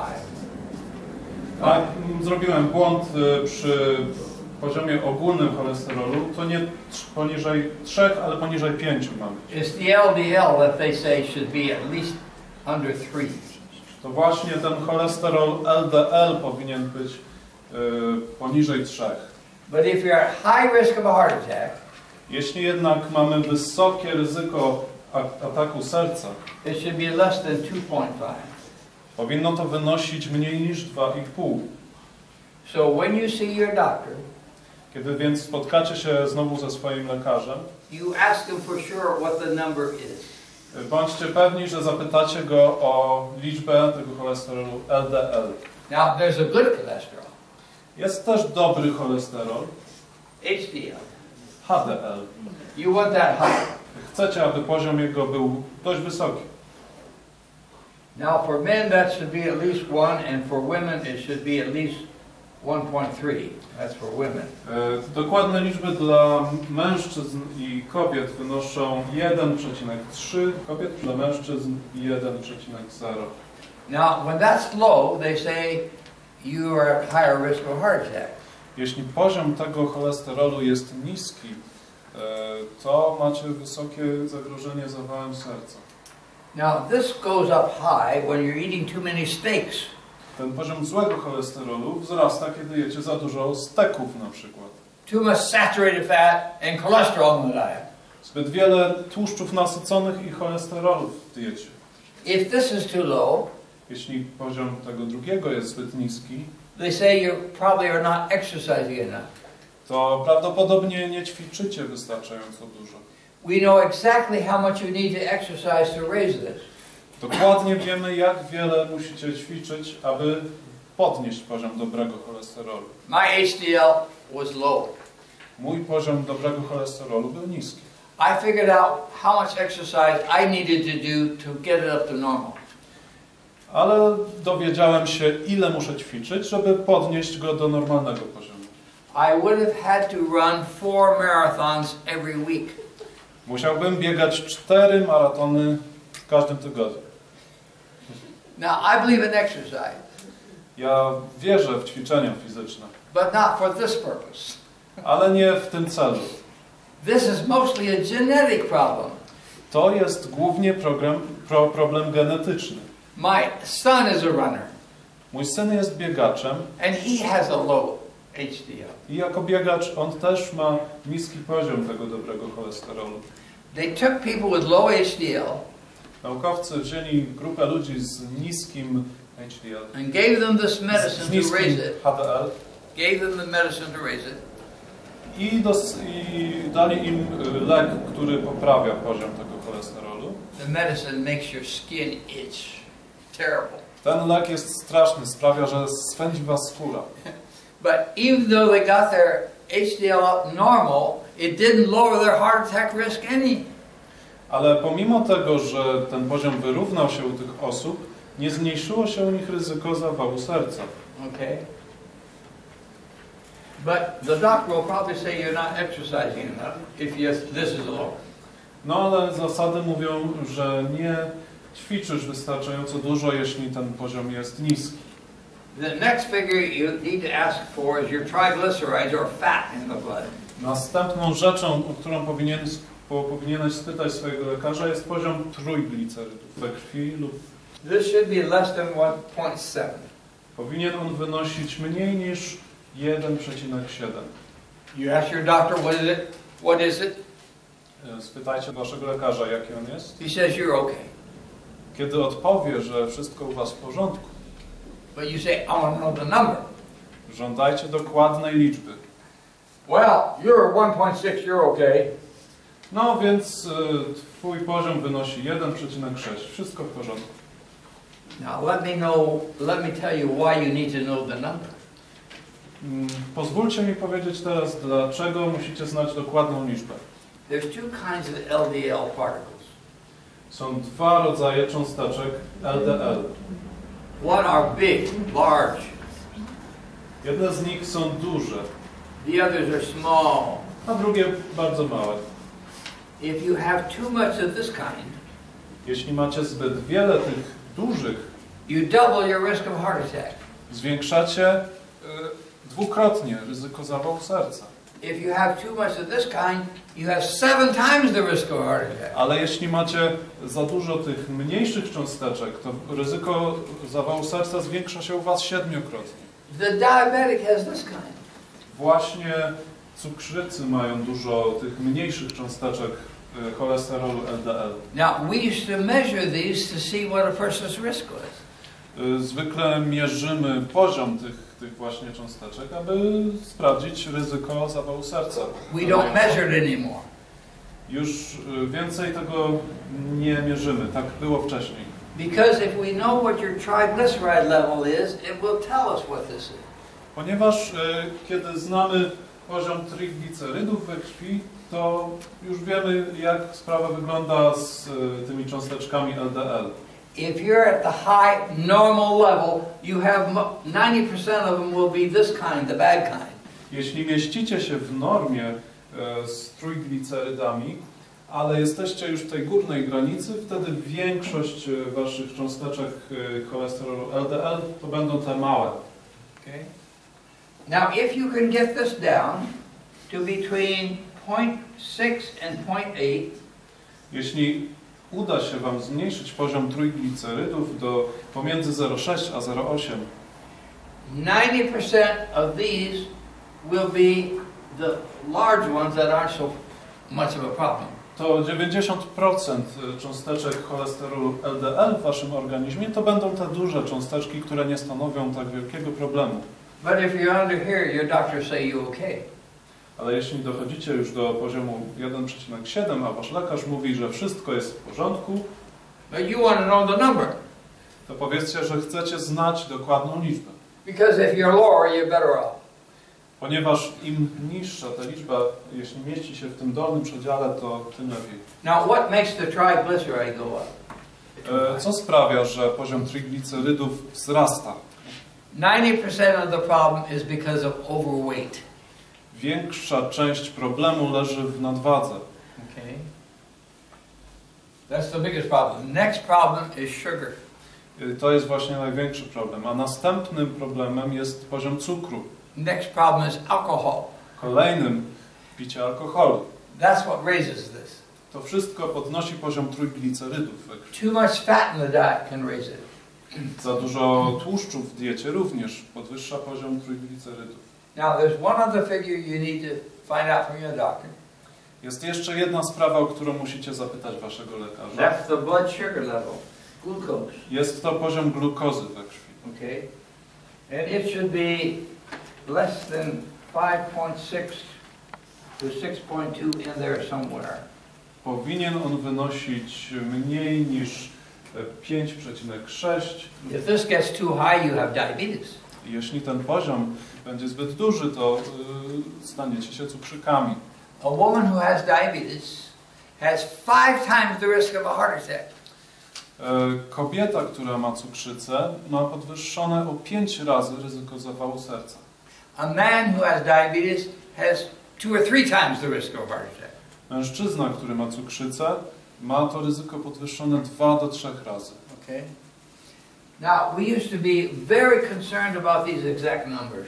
A zrobiłem błąd przy poziomie ogólnym cholesterolu. To nie poniżej 3, ale poniżej 5 ma być. It's the LDL that they say should be at least under 3. To właśnie ten cholesterol LDL powinien być poniżej 3. But if you're at high risk of a heart attack, Jeśli jednak mamy wysokie ryzyko ataku serca, it should be less than 2.5. powinno to wynosić mniej niż 2,5. So when you see your doctor, Kiedy więc spotkacie się znowu ze swoim lekarzem, you ask him for sure what the number is. bądźcie pewni, że zapytacie go o liczbę tego cholesterolu LDL. Now, there's a good cholesterol, Jest też dobry cholesterol, HDL. HDL. You want that high. Chcecie, aby poziom jego był dość wysoki. Now, for men, that should be at least 1, and for women, it should be at least 1.3. That's for women. Dokładne liczby dla mężczyzn i kobiet wynoszą 1,3, kobiet dla mężczyzn 1,0. Now, when that's low, they say you are at higher risk of a heart attack. Jeśli poziom tego cholesterolu jest niski, to macie wysokie zagrożenie zawałem serca. Now, this goes up high when you're eating too many steaks. Ten poziom złego cholesterolu wzrasta, kiedy jecie za dużo steków na przykład. Too much saturated fat and cholesterol in the diet. Zbyt wiele tłuszczów nasyconych i cholesterolu w diecie. If this is too low, Jeśli poziom tego drugiego jest zbyt niski, they say you probably are not exercising enough. to prawdopodobnie nie ćwiczycie wystarczająco dużo. We know exactly how much you need to exercise to raise this. Dokładnie wiemy, jak wiele musicie ćwiczyć, aby podnieść poziom dobrego cholesterolu. My HDL was low. Mój poziom dobrego cholesterolu był niski. I figured out how much exercise I needed to do to get it up to normal. Ale dowiedziałem się, ile muszę ćwiczyć, żeby podnieść go do normalnego poziomu. I would have had to run 4 marathons every week. Musiałbym biegać 4 maratony w każdym tygodniu. Now, I believe in exercise, Ja wierzę w ćwiczenia fizyczne, but not for this purpose. ale nie w tym celu. This is mostly a genetic problem. To jest głównie problem genetyczny. My son is a runner, Mój syn jest biegaczem and he has a low HDL. i jako biegacz on też ma niski poziom tego dobrego cholesterolu. They took people with low HDL Naukowcy wzięli grupę ludzi z niskim HDL, and gave them this z medicine to niskim raise it. HDL Gave them the medicine to raise it. i dali im lek, który poprawia poziom tego cholesterolu. The medicine makes your skin itch. Terrible. Ten lek jest straszny, sprawia, że swędzi was skóra. But even though they got their HDL up normal, it didn't lower their heart attack risk any. Ale pomimo tego, że ten poziom wyrównał się u tych osób, nie zmniejszyło się u nich ryzyko zawału serca. Okay. But the doctor will probably say you're not exercising enough if this is low. No ale zasady mówią, że nie ćwiczysz wystarczająco dużo, jeśli ten poziom jest niski. The next figure you need to ask for is your triglycerides or fat in the blood. Następną rzeczą, o którą powinieneś spytać swojego lekarza, jest poziom trójglicerydów we krwi lub This should be less than 1.7. powinien on wynosić mniej niż 1,7. You ask your doctor what is it? Spytajcie waszego lekarza, jaki on jest. He says you're okay. Kiedy odpowie, że wszystko u was w porządku, But you say, I want to know the number. żądajcie dokładnej liczby. Well, you're 1.6, you're okay. No więc twój poziom wynosi 1,6. Wszystko w porządku. Now let me tell you why you need to know the number. Pozwólcie mi powiedzieć teraz, dlaczego musicie znać dokładną liczbę. There's two kinds of LDL particles. Są dwa rodzaje cząsteczek LDL. One are big, large. Jedne z nich są duże, The others are small. a drugie bardzo małe. If you have too much of this kind, Jeśli macie zbyt wiele tych dużych, you double your risk of heart attack. zwiększacie dwukrotnie ryzyko zawału serca. If you have too much of this kind, you have 7 times the risk of heart attack. Ale jeśli macie za dużo tych mniejszych cząsteczek, to ryzyko zawału serca zwiększa się u was 7-krotnie. The diabetic has this kind. Właśnie cukrzycy mają dużo tych mniejszych cząsteczek cholesterolu LDL. Now, we used to measure these to see what a person's risk was. Zwykle mierzymy poziom tych właśnie cząsteczek, aby sprawdzić ryzyko zawału serca. We don't measure it anymore. Już więcej tego nie mierzymy, tak było wcześniej. Because if we know what your triglyceride level is, it will tell us what this is. Ponieważ kiedy znamy poziom triglicerydów we krwi, to już wiemy, jak sprawa wygląda z tymi cząsteczkami LDL. If you're at the high normal level, you have 90% of them will be this kind, the bad kind. Jeśli mieścicie się w normie z trójglicerydami, ale jesteście już w tej górnej granicy, wtedy większość waszych cząsteczek cholesterolu LDL to będą te małe. Okay. Now, if you can get this down to between 0.6 and 0.8, jeśli uda się wam zmniejszyć poziom trójglicerydów do pomiędzy 0,6 a 0,8, 90% of these will be the large ones that aren't so much of a problem. to 90% cząsteczek cholesterolu LDL w waszym organizmie to będą te duże cząsteczki, które nie stanowią tak wielkiego problemu. But if you're under here, your doctor say you're okay. Ale jeśli dochodzicie już do poziomu 1,7, a wasz lekarz mówi, że wszystko jest w porządku, But you want to know the number. to powiedzcie, że chcecie znać dokładną liczbę. Because if you're lower, you're better off. Ponieważ im niższa ta liczba, jeśli mieści się w tym dolnym przedziale, to tym lepiej. Now, what makes the triglyceride go up? Co sprawia, że poziom triglicerydów wzrasta? 90% of the problem is because of overweight. Większa część problemu leży w nadwadze. Okay. That's the biggest problem. Next problem is sugar. To jest właśnie największy problem. A następnym problemem jest poziom cukru. Next problem is alcohol. Kolejnym picie alkoholu. That's what raises this. To wszystko podnosi poziom trójglicerydów we krwi. Too much fat in the diet can raise it. Za dużo tłuszczu w diecie również podwyższa poziom trójglicerydów. Now, there's one other figure you need to find out from your doctor. Jest jeszcze jedna sprawa, o którą musicie zapytać waszego lekarza. That's the blood sugar level, glucose. Jest to poziom glukozy we krwi. Okay? And it should be less than 5.6 to 6.2 in there somewhere. Powinien on wynosić mniej niż 5,6. If this gets too high, you have diabetes. Jeśli ten poziom będzie zbyt duży, to staniecie się cukrzykami. A woman who has diabetes has 5 times the risk of a heart attack. Kobieta, która ma cukrzycę, ma podwyższone o 5 razy ryzyko zawału serca. A man who has diabetes has 2 or 3 times the risk of a heart attack. Mężczyzna, który ma cukrzycę, ma to ryzyko podwyższone 2 do 3 razy. Okay? Now, we used to be very concerned about these exact numbers.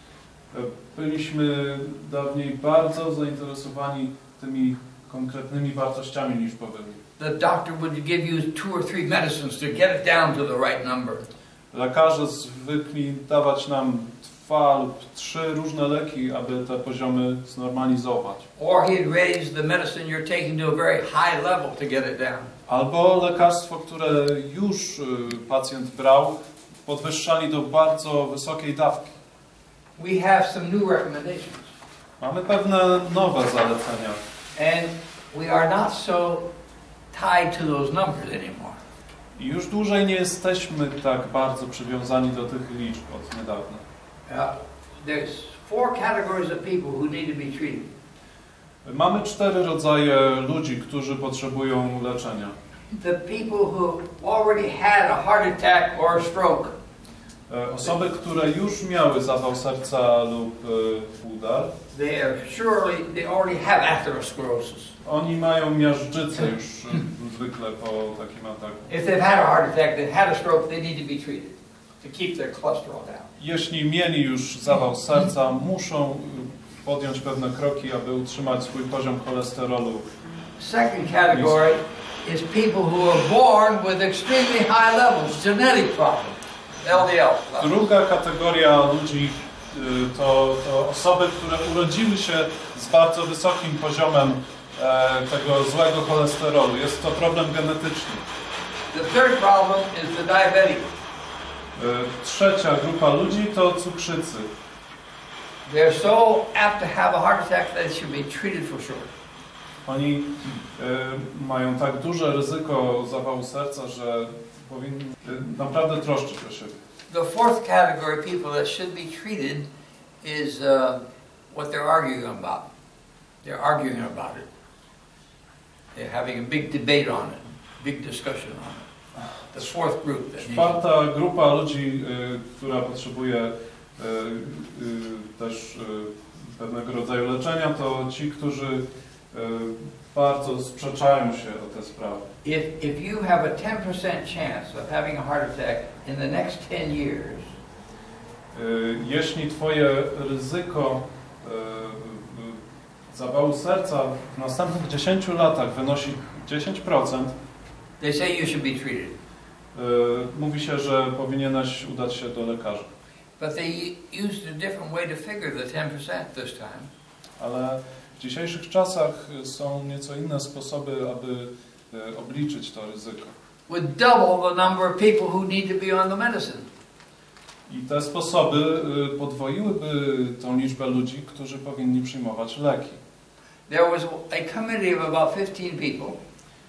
Byliśmy dawniej bardzo zainteresowani tymi konkretnymi wartościami liczbowymi. The doctor would give you 2 or 3 medicines to get it down to the right number. Lekarze zwykli dawać nam 2 lub 3 różne leki, aby te poziomy znormalizować. Or he'd raise the medicine you're taking to a very high level to get it down. Albo lekarstwo, które już pacjent brał, podwyższali do bardzo wysokiej dawki. We have some new recommendations. Mamy pewne nowe zalecenia. And we are not so tied to those numbers anymore. I już dłużej nie jesteśmy tak bardzo przywiązani do tych liczb od niedawna. There's 4 categories of people who need to be treated. Mamy 4 rodzaje ludzi, którzy potrzebują leczenia. The people who already had a heart attack or a stroke. Osoby, które już miały zawał serca lub udar, they already have atherosclerosis. oni mają miażdżycę już zwykle po takim ataku. If they've had a heart attack, they've had a stroke, they need to be treated to keep their cholesterol down. Jeśli mieli już zawał serca, muszą podjąć pewne kroki, aby utrzymać swój poziom cholesterolu. Second category is people who are born with extremely high levels, genetic problems, LDL. Druga kategoria ludzi to osoby, które urodziły się z bardzo wysokim poziomem tego złego cholesterolu. Jest to problem genetyczny. The third problem is the diabetic. Trzecia grupa ludzi to cukrzycy. They're so apt to have a heart attack that they should be treated for sure. Oni mają tak duże ryzyko zawału serca, że powinni naprawdę troszczyć o siebie. The fourth category of people that should be treated is what they're arguing about. They're arguing about it. They're having a big debate on it, big discussion on it. The fourth group. Czwarta grupa ludzi, która potrzebuje też pewnego rodzaju leczenia, to ci, którzy bardzo sprzeczają się o te sprawy. If you have a 10% chance of having a heart attack in the next 10 years, jeśli twoje ryzyko zawału serca w następnych 10 latach wynosi 10%, they say you should be treated. Mówi się, że powinieneś udać się do lekarza. But they used a different way to figure the 10% this time. Ale w dzisiejszych czasach są nieco inne sposoby, aby obliczyć to ryzyko. With double the number of people who need to be on the medicine. I te sposoby podwoiłyby tą liczbę ludzi, którzy powinni przyjmować leki. There was a committee of about 15 people.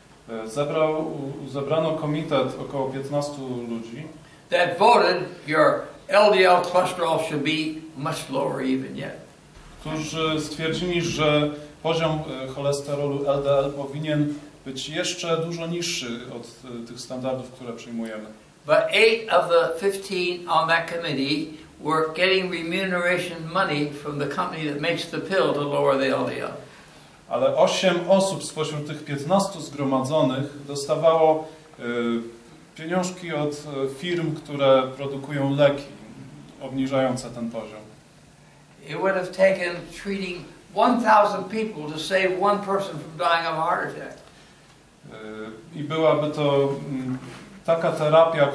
Zebrano komitet około 15 ludzi. That voted your LDL cholesterol should be much lower even yet. Którzy stwierdzili, że poziom cholesterolu LDL powinien być jeszcze dużo niższy od tych standardów, które przyjmujemy. But 8 of the 15 on that committee were getting remuneration money from the company that makes the pill to lower the LDL. Ale 8 osób spośród tych 15 zgromadzonych dostawało pieniążki od firm, które produkują leki obniżające ten poziom. It would have taken treating 1000 people to save one person from dying of a heart attack. I byłaby to taka terapia,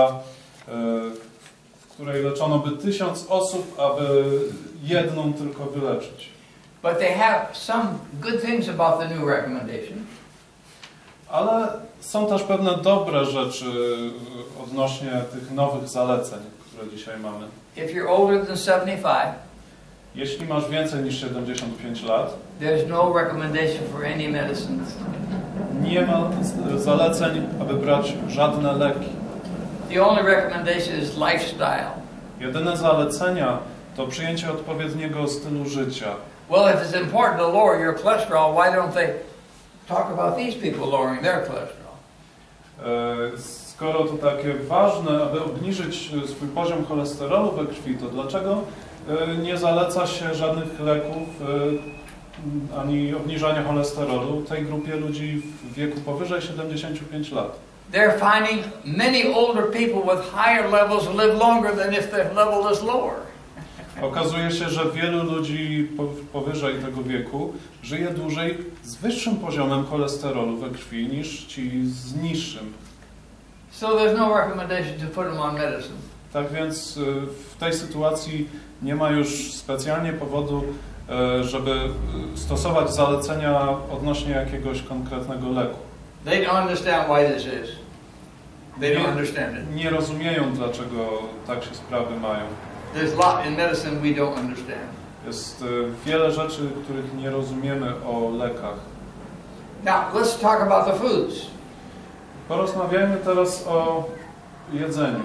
w której leczono by 1000 osób, aby jedną tylko wyleczyć. But they have some good things about the new recommendation. Ale są też pewne dobre rzeczy odnośnie tych nowych zaleceń, które dzisiaj mamy. If you're older than 75, jeśli masz więcej niż 75 lat, there's no recommendation for any medicines. Nie ma zaleceń, aby brać żadne leki. The only recommendation is lifestyle. Jedyne zalecenia to przyjęcie odpowiedniego stylu życia. Well, if it's important to lower your cholesterol, why don't they talk about these people lowering their cholesterol? Skoro to takie ważne, aby obniżyć swój poziom cholesterolu we krwi, to dlaczego nie zaleca się żadnych leków ani obniżania cholesterolu tej grupie ludzi w wieku powyżej 75 lat? They're finding many older people with higher levels live longer than if their level is lower. Okazuje się, że wielu ludzi powyżej tego wieku żyje dłużej z wyższym poziomem cholesterolu we krwi niż ci z niższym. So there's no recommendation to put them on medicine. Tak więc w tej sytuacji nie ma już specjalnie powodu, żeby stosować zalecenia odnośnie jakiegoś konkretnego leku. They don't understand why this is. They don't understand it. Nie rozumieją, dlaczego tak się sprawy mają. There's a lot in medicine we don't understand. Jest wiele rzeczy, których nie rozumiemy o lekach. Now, let's talk about the foods. Porozmawiajmy teraz o jedzeniu.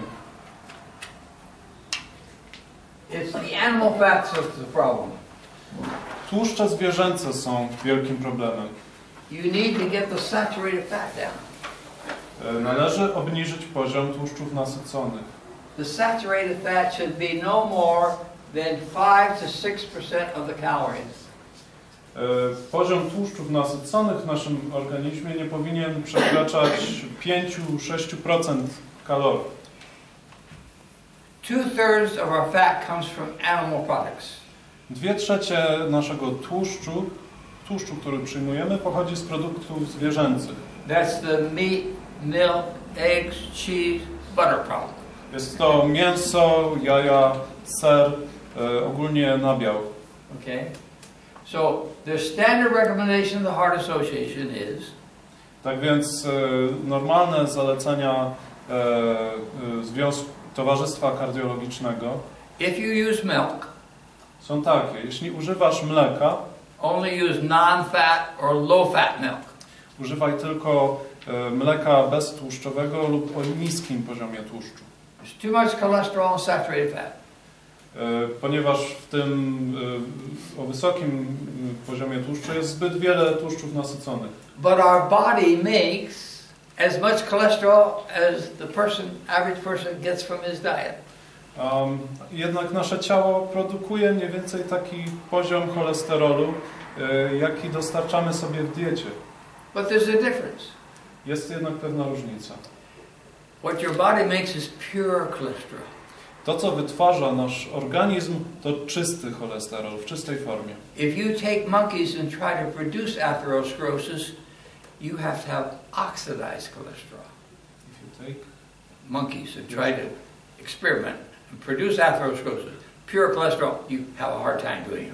It's the animal fats that's the problem. Tłuszcze zwierzęce są wielkim problemem. You need to get the saturated fat down. Należy obniżyć poziom tłuszczów nasyconych. the saturated fat should be no more than 5 to 6% of the calories. Poziom tłuszczów nasyconych w naszym organizmie nie powinien przekraczać 5-6% kalorii. 2/3 of our fat comes from animal products. 2/3 naszego tłuszczu, który przyjmujemy, pochodzi z produktów zwierzęcych. That's the meat, milk, eggs, cheese, butter problem. Jest to mięso, jaja, ser, ogólnie nabiał. Okay? So the standard recommendation of the Heart Association is Tak więc normalne zalecenia Towarzystwa Kardiologicznego if you use milk, są takie. Jeśli używasz mleka, only use non-fat or low-fat milk. używaj tylko mleka beztłuszczowego lub o niskim poziomie tłuszczu. There's too much cholesterol and saturated fat. Ponieważ w tym o wysokim poziomie tłuszczu jest zbyt wiele tłuszczów nasyconych. But our body makes as much cholesterol as the average person gets from his diet. Jednak nasze ciało produkuje mniej więcej taki poziom cholesterolu, jaki dostarczamy sobie w diecie. But there's a difference. Jest jednak pewna różnica. What your body makes is pure cholesterol. To, co wytwarza nasz organizm, to czysty cholesterol, w czystej formie. If you take monkeys and try to produce atherosclerosis, you have to have oxidized cholesterol. If you take monkeys and try to experiment and produce atherosclerosis, pure cholesterol, you have a hard time doing it.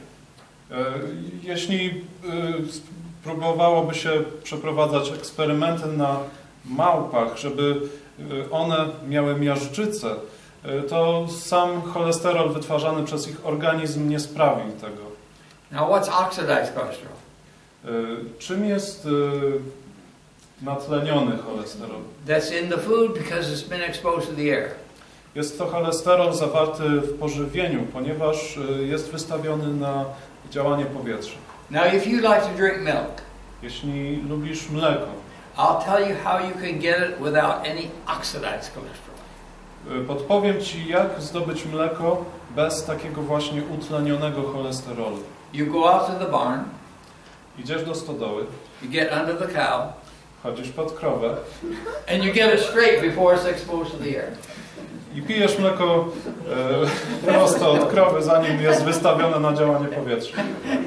Jeśli próbowałoby się przeprowadzać eksperymenty na małpach, żeby one miały miażdżycę, to sam cholesterol wytwarzany przez ich organizm nie sprawił tego. Now what's oxidized cholesterol? Czym jest natleniony cholesterol? That's in the food because it's been exposed to the air. Jest to cholesterol zawarty w pożywieniu, ponieważ jest wystawiony na działanie powietrza. Now if you like to drink milk, jeśli lubisz mleko, I'll tell you how you can get it without any oxidized cholesterol. Podpowiem Ci, jak zdobyć mleko bez takiego właśnie utlenionego cholesterolu. You go out to the barn. Idziesz do stodoły. You get under the cow. Chodzisz pod krowę. And you get it straight before it's exposed to the air. I pijesz mleko prosto od krowy, zanim jest wystawione na działanie powietrza.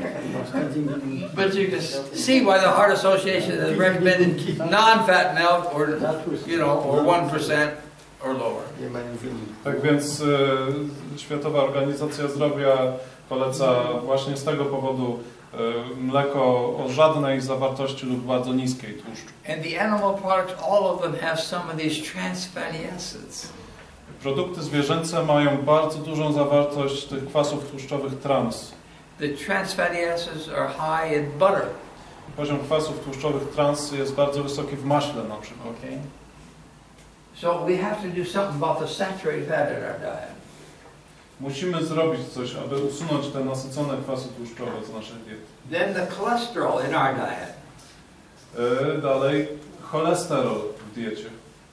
But you can see why the Heart Association has recommended non-fat milk or, or 1% or lower. Tak więc Światowa Organizacja Zdrowia poleca właśnie z tego powodu mleko o żadnej zawartości lub bardzo niskiej tłuszczu. And the animal products, all of them have some of these trans fatty acids. Produkty zwierzęce mają bardzo dużą zawartość tych kwasów tłuszczowych trans. The trans fatty acids are high in butter. Poziom kwasów tłuszczowych trans jest bardzo wysoki w maśle na przykład. Okay. So we have to do something about the saturated fat in our diet. Musimy zrobić coś, aby usunąć te nasycone kwasy tłuszczowe z naszej diety. Then the cholesterol in our diet. Dalej, cholesterol w diecie.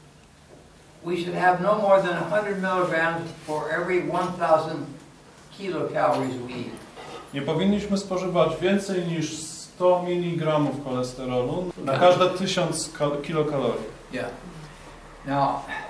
We should have no more than 100 milligrams for every 1000 kilocalories we eat. Nie powinniśmy spożywać więcej niż 100 mg cholesterolu na każde 1000 kilokalorii. Yeah. Now,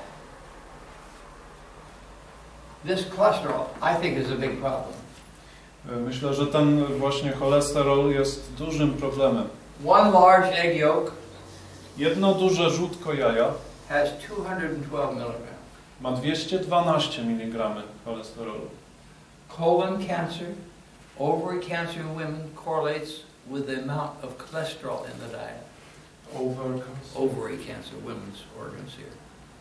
this cholesterol, I think, is a big problem. Myślę, że ten właśnie cholesterol jest dużym problemem. One large egg yolk Jedno duże żółtko jaja has 212 milligrams. ma 212 mg cholesterolu. Colon cancer, ovary cancer in women correlates with the amount of cholesterol in the diet. Ovary cancer, women's organs here.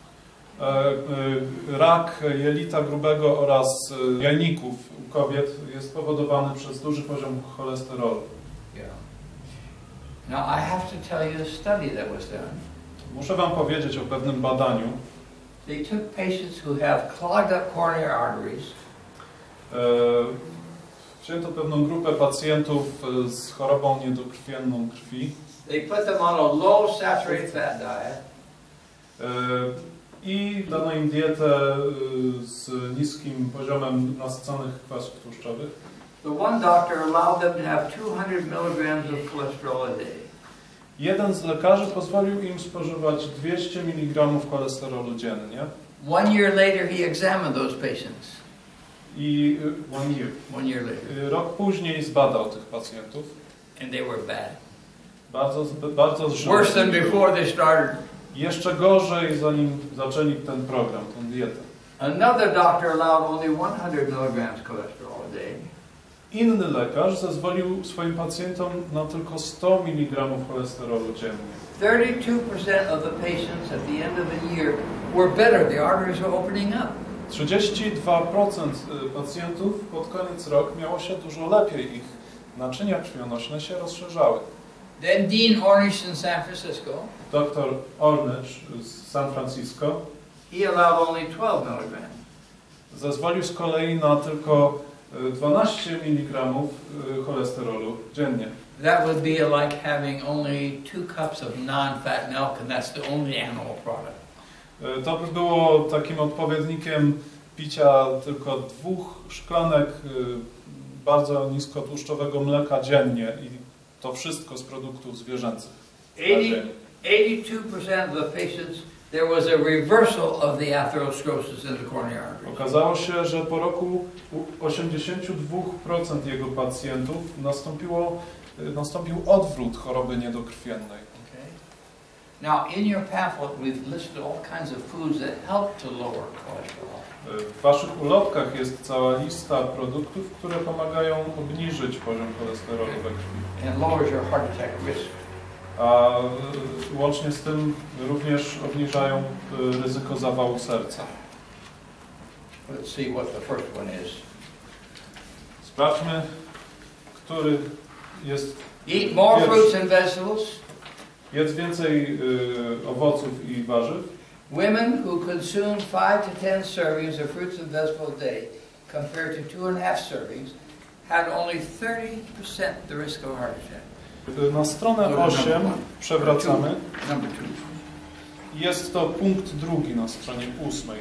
Rak jelita grubego oraz jajników u kobiet jest spowodowany przez duży poziom cholesterolu. Yeah. Now I have to tell you a study that was done. Muszę Wam powiedzieć o pewnym badaniu. They took patients who have clogged up coronary arteries. Wzięto pewną grupę pacjentów z chorobą niedokrwienną krwi. They put them on a low saturated fat diet. I dano im dietę z niskim poziomem nasyconych kwasów tłuszczowych. The one doctor allowed them to have 200 milligrams of cholesterol a day. Jeden z lekarzy pozwolił im spożywać 200 mg cholesterolu dziennie. 1 year later he examined those patients. I 1 year later. rok później zbadał tych pacjentów. And they were bad. Bardzo źle. Worse than before they started. Jeszcze gorzej, zanim zaczęli ten program, tę dietę. Another doctor allowed only 100 milligrams cholesterol a day. Inny lekarz zezwolił swoim pacjentom na tylko 100 mg cholesterolu dziennie. 32% of the patients at the end of the year were better. The arteries were opening up. 32% pacjentów pod koniec roku miało się dużo lepiej. Ich naczynia krwionośne się rozszerzały. Then Dean Ornish in San Francisco. Dr Ornish z San Francisco He allowed only 12 milligrams. zezwolił z kolei na tylko 12 mg cholesterolu dziennie. That would be like having only 2 cups of non-fat milk, and that's the only animal product. To by było takim odpowiednikiem picia tylko 2 szklanek bardzo niskotłuszczowego mleka dziennie i to wszystko z produktów zwierzęcych. 82% of the patients, there was a reversal of the atherosclerosis in the coronary artery. Okazało się, że po roku u 82% jego pacjentów nastąpił odwrót choroby niedokrwiennej. Okay. Now, in your pamphlet, we've listed all kinds of foods that help to lower cholesterol. W waszych ulotkach jest cała lista produktów, które pomagają obniżyć poziom cholesterolu we krwi. And lowers your heart attack risk. A łącznie z tym również obniżają ryzyko zawału serca. Let's see what the first one is. Sprawdźmy, który jest... Eat more fruits and vegetables. Jedz więcej owoców i warzyw. Women who consumed 5 to 10 servings of fruits and vegetables a day compared to 2.5 servings had only 30% the risk of a heart attack. Na stronę 8 przewracamy. Number 2. Jest to punkt 2 na stronie 8.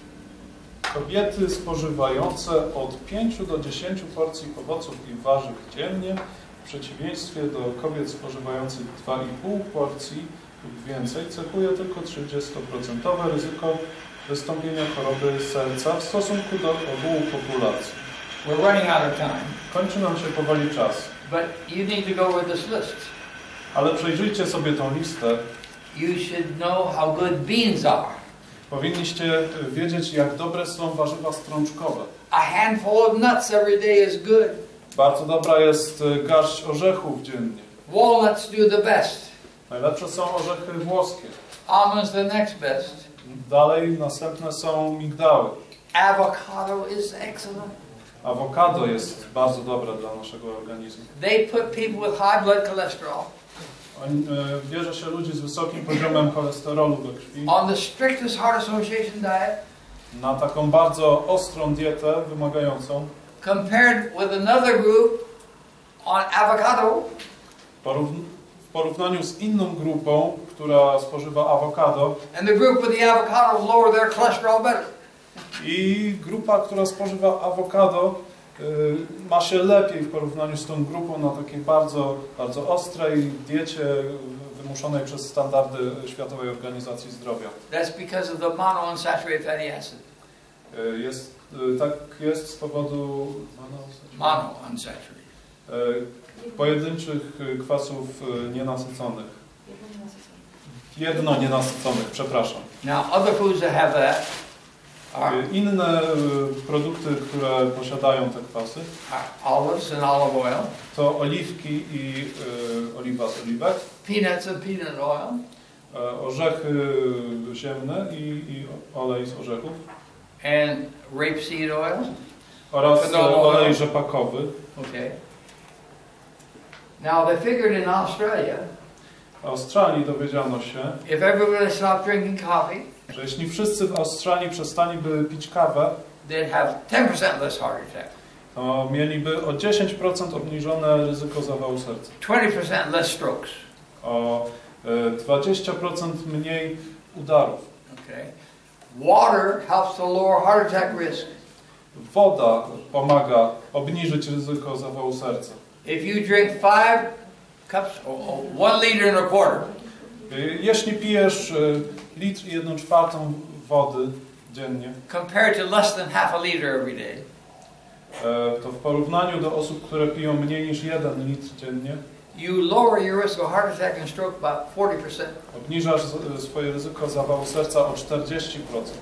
Kobiety spożywające od 5 do 10 porcji owoców i warzyw dziennie, w przeciwieństwie do kobiet spożywających 2,5 porcji lub więcej, cechuje tylko 30% ryzyko wystąpienia choroby serca w stosunku do ogółu populacji. We're running out of time. Kończy nam się powoli czas. But you need to go with this list. Ale przejrzyjcie sobie tą listę. You should know how good beans are. Powinniście wiedzieć, jak dobre są warzywa strączkowe. A handful of nuts every day is good. Bardzo dobra jest garść orzechów dziennie. Walnuts do the best. Najlepsze są orzechy włoskie. Almonds the next best. Dalej następne są migdały. Avocado is excellent. Awokado jest bardzo dobre dla naszego organizmu. They put people with high blood cholesterol Bierze się ludzi z wysokim poziomem cholesterolu we krwi on the strictest Heart Association diet na taką bardzo ostrą dietę wymagającą. compared with another group on avocado. W porównaniu z inną grupą, która spożywa awokado, And the group with the avocado lower their cholesterol better. i grupa, która spożywa awokado, ma się lepiej w porównaniu z tą grupą na takiej bardzo, bardzo ostrej diecie wymuszonej przez standardy Światowej Organizacji Zdrowia. That's because of the monounsaturated fatty acid. Tak jest z powodu Monounsaturated. pojedynczych kwasów nienasyconych. Jedno nienasyconych, przepraszam. Now, other foods that have that Inne produkty, które posiadają te kwasy, are olives and olive oil, to oliwki i oliwa z oliwek, peanuts and peanut oil, orzechy ziemne i olej z orzechów, and rapeseed oil. oraz olej rzepakowy. Okay. Now, they figured in Australia, W Australii dowiedziano się, if everybody stopped drinking coffee, że jeśli wszyscy w Australii przestaliby pić kawę, they'd have 10% less heart attack, to mieliby o 10% obniżone ryzyko zawału serca, 20% less strokes. o 20% mniej udarów. Okay. Water helps to lower heart attack risk. Woda pomaga obniżyć ryzyko zawału serca. If you drink 5 cups, 1 liter and a quarter, Jeśli pijesz 1,4 litr wody dziennie, compared to less than half a liter every day, to w porównaniu do osób, które piją mniej niż 1 litr dziennie, you lower your risk of heart attack and stroke about 40%. obniżasz swoje ryzyko zawału serca o 40%.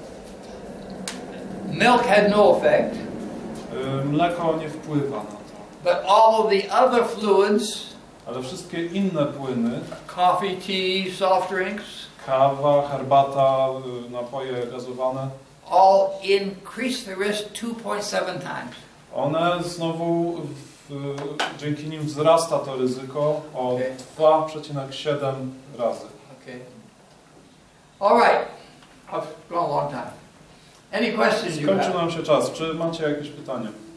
Milk had no effect, Mleko nie wpływa na to, but all of the other fluids, ale wszystkie inne płyny, coffee, tea, soft drinks, kawa, herbata, napoje gazowane, all increase the risk 2.7 times. one znowu dzięki nim wzrasta to ryzyko o 2,7 razy. Okay. All right. I've gone a long time. Any questions you Skończył have? nam się czas. Czy macie jakieś pytania?